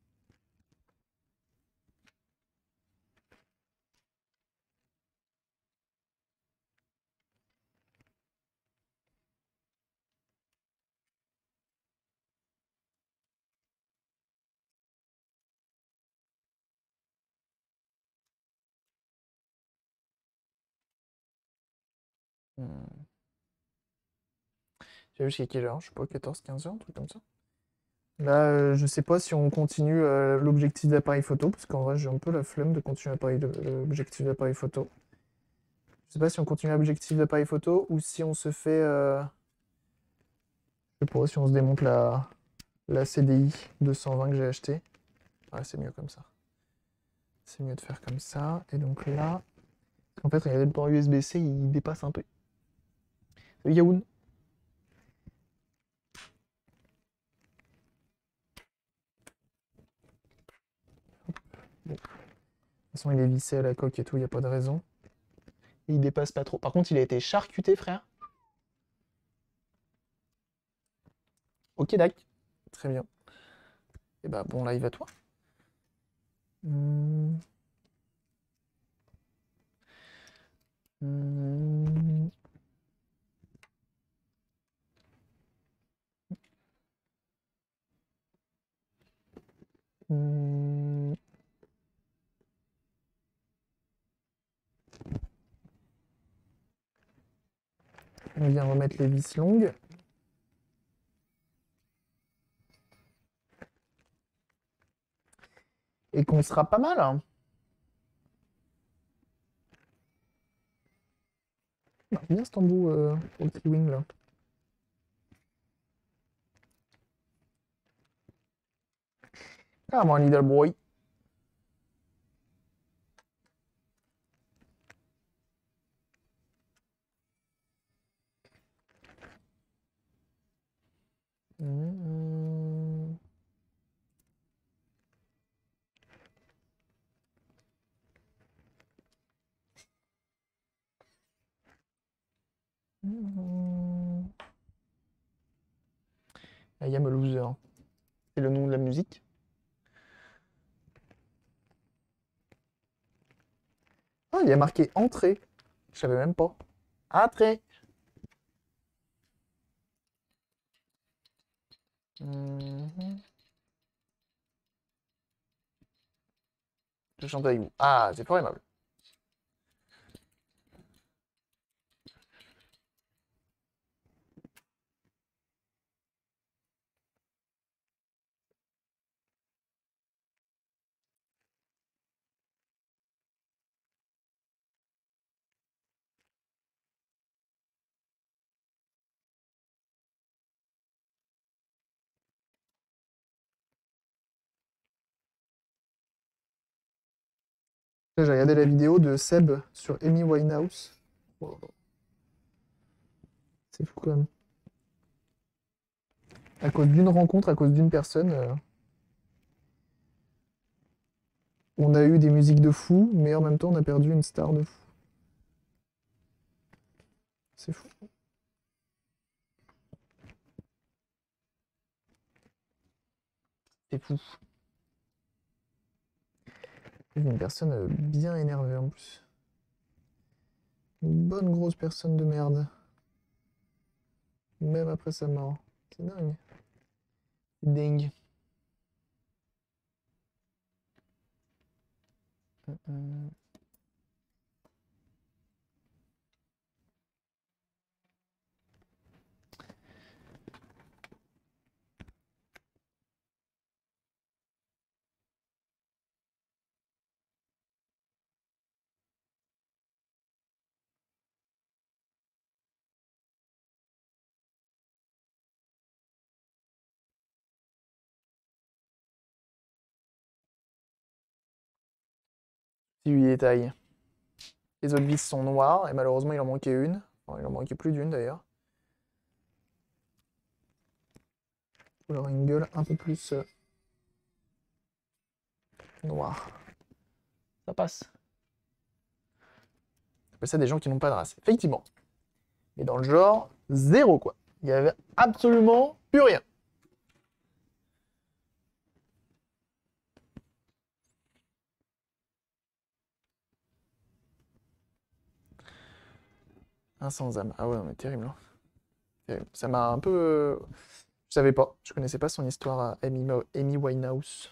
Tu as jusqu'à quelle heure? Je sais pas, 14, 15 heures, un truc comme ça. Là, je sais pas si on continue l'objectif d'appareil photo, parce qu'en vrai, j'ai un peu la flemme de continuer l'objectif d'appareil photo. Je sais pas si on continue l'objectif d'appareil photo ou si on se fait. Je sais pas, si on se démonte la CDI 220 que j'ai acheté. Ouais, c'est mieux comme ça. C'est mieux de faire comme ça. Et donc là. En fait, regardez le port USB-C, il dépasse un peu. Salut Yaoun. Bon. De toute façon, il est vissé à la coque et tout, il n'y a pas de raison. Et il dépasse pas trop. Par contre, il a été charcuté, frère. Ok, dac. Très bien. Et bah, bon live à toi. Hmm. Hmm. Hmm. On vient remettre les vis longues. Et qu'on sera pas mal, hein. Ah, bien cet embout pour le T-Wing là. Ah, mon little boy. Hmm. Hmm. I am a loser. C'est le nom de la musique. Ah, il y a marqué entrée. Je savais même pas. Entrée. Mhm. Je chante avec vous. Ah, c'est fort aimable. J'ai regardé la vidéo de Seb sur Amy Winehouse. Oh, c'est fou quand même. À cause d'une rencontre, à cause d'une personne, on a eu des musiques de fou, mais en même temps, on a perdu une star de fou. C'est fou. C'est fou. Une personne bien énervée en plus. Une bonne grosse personne de merde. Même après sa mort. C'est dingue. C'est dingue. Mm. Si lui détaille. Les autres vis sont noires et malheureusement il en manquait une. Enfin, il en manquait plus d'une d'ailleurs. Ou alors une gueule un peu plus noire. Ça passe. On appelle ça des gens qui n'ont pas de race. Effectivement. Mais dans le genre, zéro quoi. Il y avait absolument plus rien. Un sans âme. Ah ouais, non, mais terrible, hein. Terrible. Ça m'a un peu. Je savais pas. Je connaissais pas son histoire à Amy Winehouse.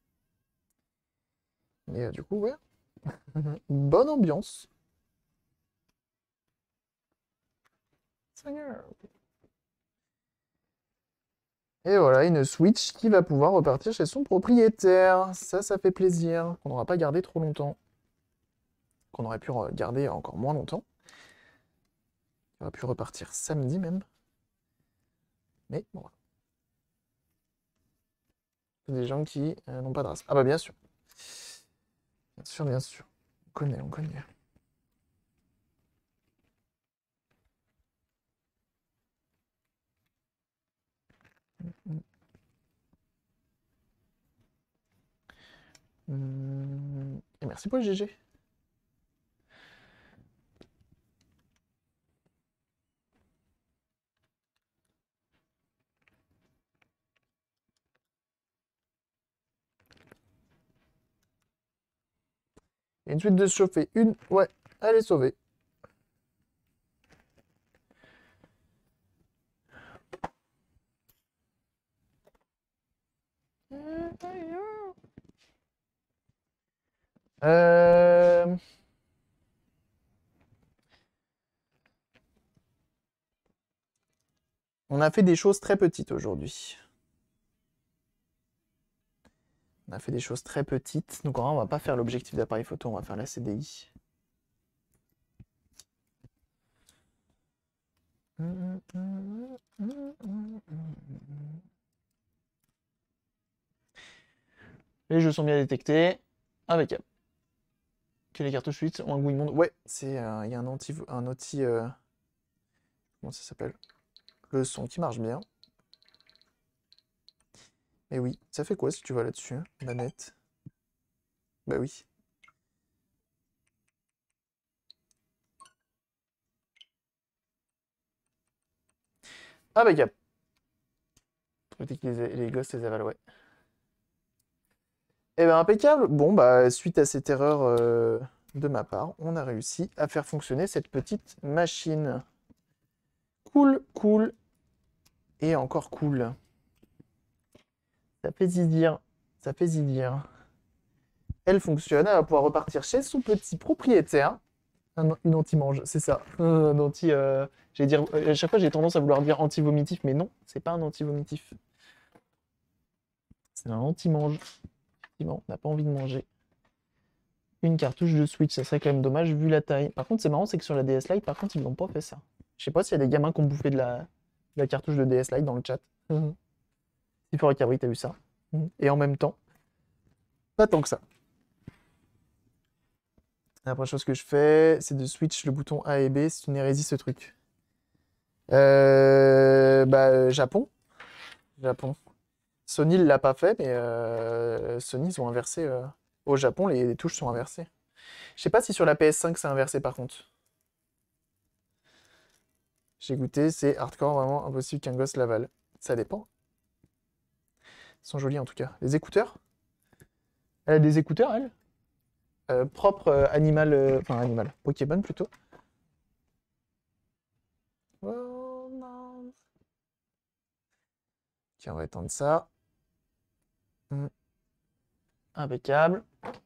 Mais du coup, ouais. Bonne ambiance. Seigneur. Et voilà, une Switch qui va pouvoir repartir chez son propriétaire. Ça fait plaisir. Qu'on n'aura pas gardé trop longtemps. Qu'on aurait pu garder encore moins longtemps. On aurait pu repartir samedi même. Mais bon, voilà. C'est des gens qui n'ont pas de race. Ah bah bien sûr. Bien sûr, bien sûr. On connaît, on connaît. Et merci pour le GG. Et une suite de chauffer. Une, ouais, elle est sauvée. Euh... On a fait des choses très petites aujourd'hui. On a fait des choses très petites. Donc en vrai, on va pas faire l'objectif d'appareil photo, on va faire la CDI. Les jeux sont bien détectés. Impeccable. Que les cartouches 8 ont un goût immonde. Ouais, c'est il y a un outil, comment ça s'appelle? Le son qui marche bien. Mais oui, ça fait quoi si tu vas là-dessus, hein, manette? Bah oui. Impeccable. Faut que les gosses les avalent, ouais. Eh ben impeccable. Bon bah suite à cette erreur de ma part, on a réussi à faire fonctionner cette petite machine. Cool, cool. Et encore cool. Ça fait zizir. Ça fait zizir. Elle fonctionne, elle va pouvoir repartir chez son petit propriétaire. Une anti-mange, c'est ça. Un anti. J'allais dire, à chaque fois j'ai tendance à vouloir dire anti-vomitif, mais non, c'est pas un anti-vomitif. C'est un anti-mange. Effectivement, on n'a pas envie de manger. Une cartouche de Switch, ça serait quand même dommage vu la taille. Par contre, c'est marrant, c'est que sur la DS Lite, par contre, ils n'ont pas fait ça. Je sais pas s'il y a des gamins qui ont bouffé de la cartouche de DS Lite dans le chat. Il faudrait qu'Abri, t'as vu ça. Et en même temps, pas tant que ça. La première chose que je fais, c'est de switch le bouton A et B. C'est une hérésie ce truc. Japon. Japon. Sony ne l'a pas fait, mais Sony, ils ont inversé. Au Japon, les touches sont inversées. Je sais pas si sur la PS5 c'est inversé par contre. J'ai goûté, c'est hardcore, vraiment impossible qu'un gosse l'avale. Ça dépend. Ils sont jolis en tout cas. Les écouteurs? Elle a des écouteurs, elle? Propre animal, enfin animal, Pokémon plutôt. Oh non. Tiens, on va étendre ça. Impeccable.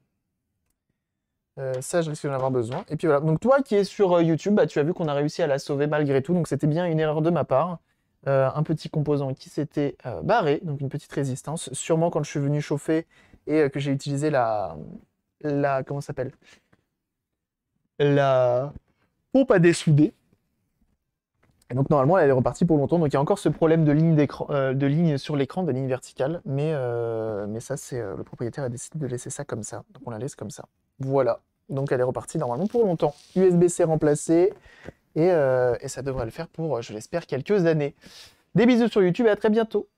Ça, je risque d'en avoir besoin. Et puis voilà. Donc toi qui es sur YouTube, bah, tu as vu qu'on a réussi à la sauver malgré tout. Donc c'était bien une erreur de ma part. Un petit composant qui s'était barré, donc une petite résistance. Sûrement quand je suis venu chauffer et que j'ai utilisé comment ça s'appelle? La pompe à dessouder. Et donc normalement elle est repartie pour longtemps. Donc il y a encore ce problème de ligne d'écran, de ligne sur l'écran, de ligne verticale. Mais ça c'est le propriétaire a décidé de laisser ça comme ça. Donc on la laisse comme ça. Voilà. Donc elle est repartie normalement pour longtemps. USB-C remplacé. Et ça devrait le faire pour, je l'espère, quelques années. Des bisous sur YouTube et à très bientôt.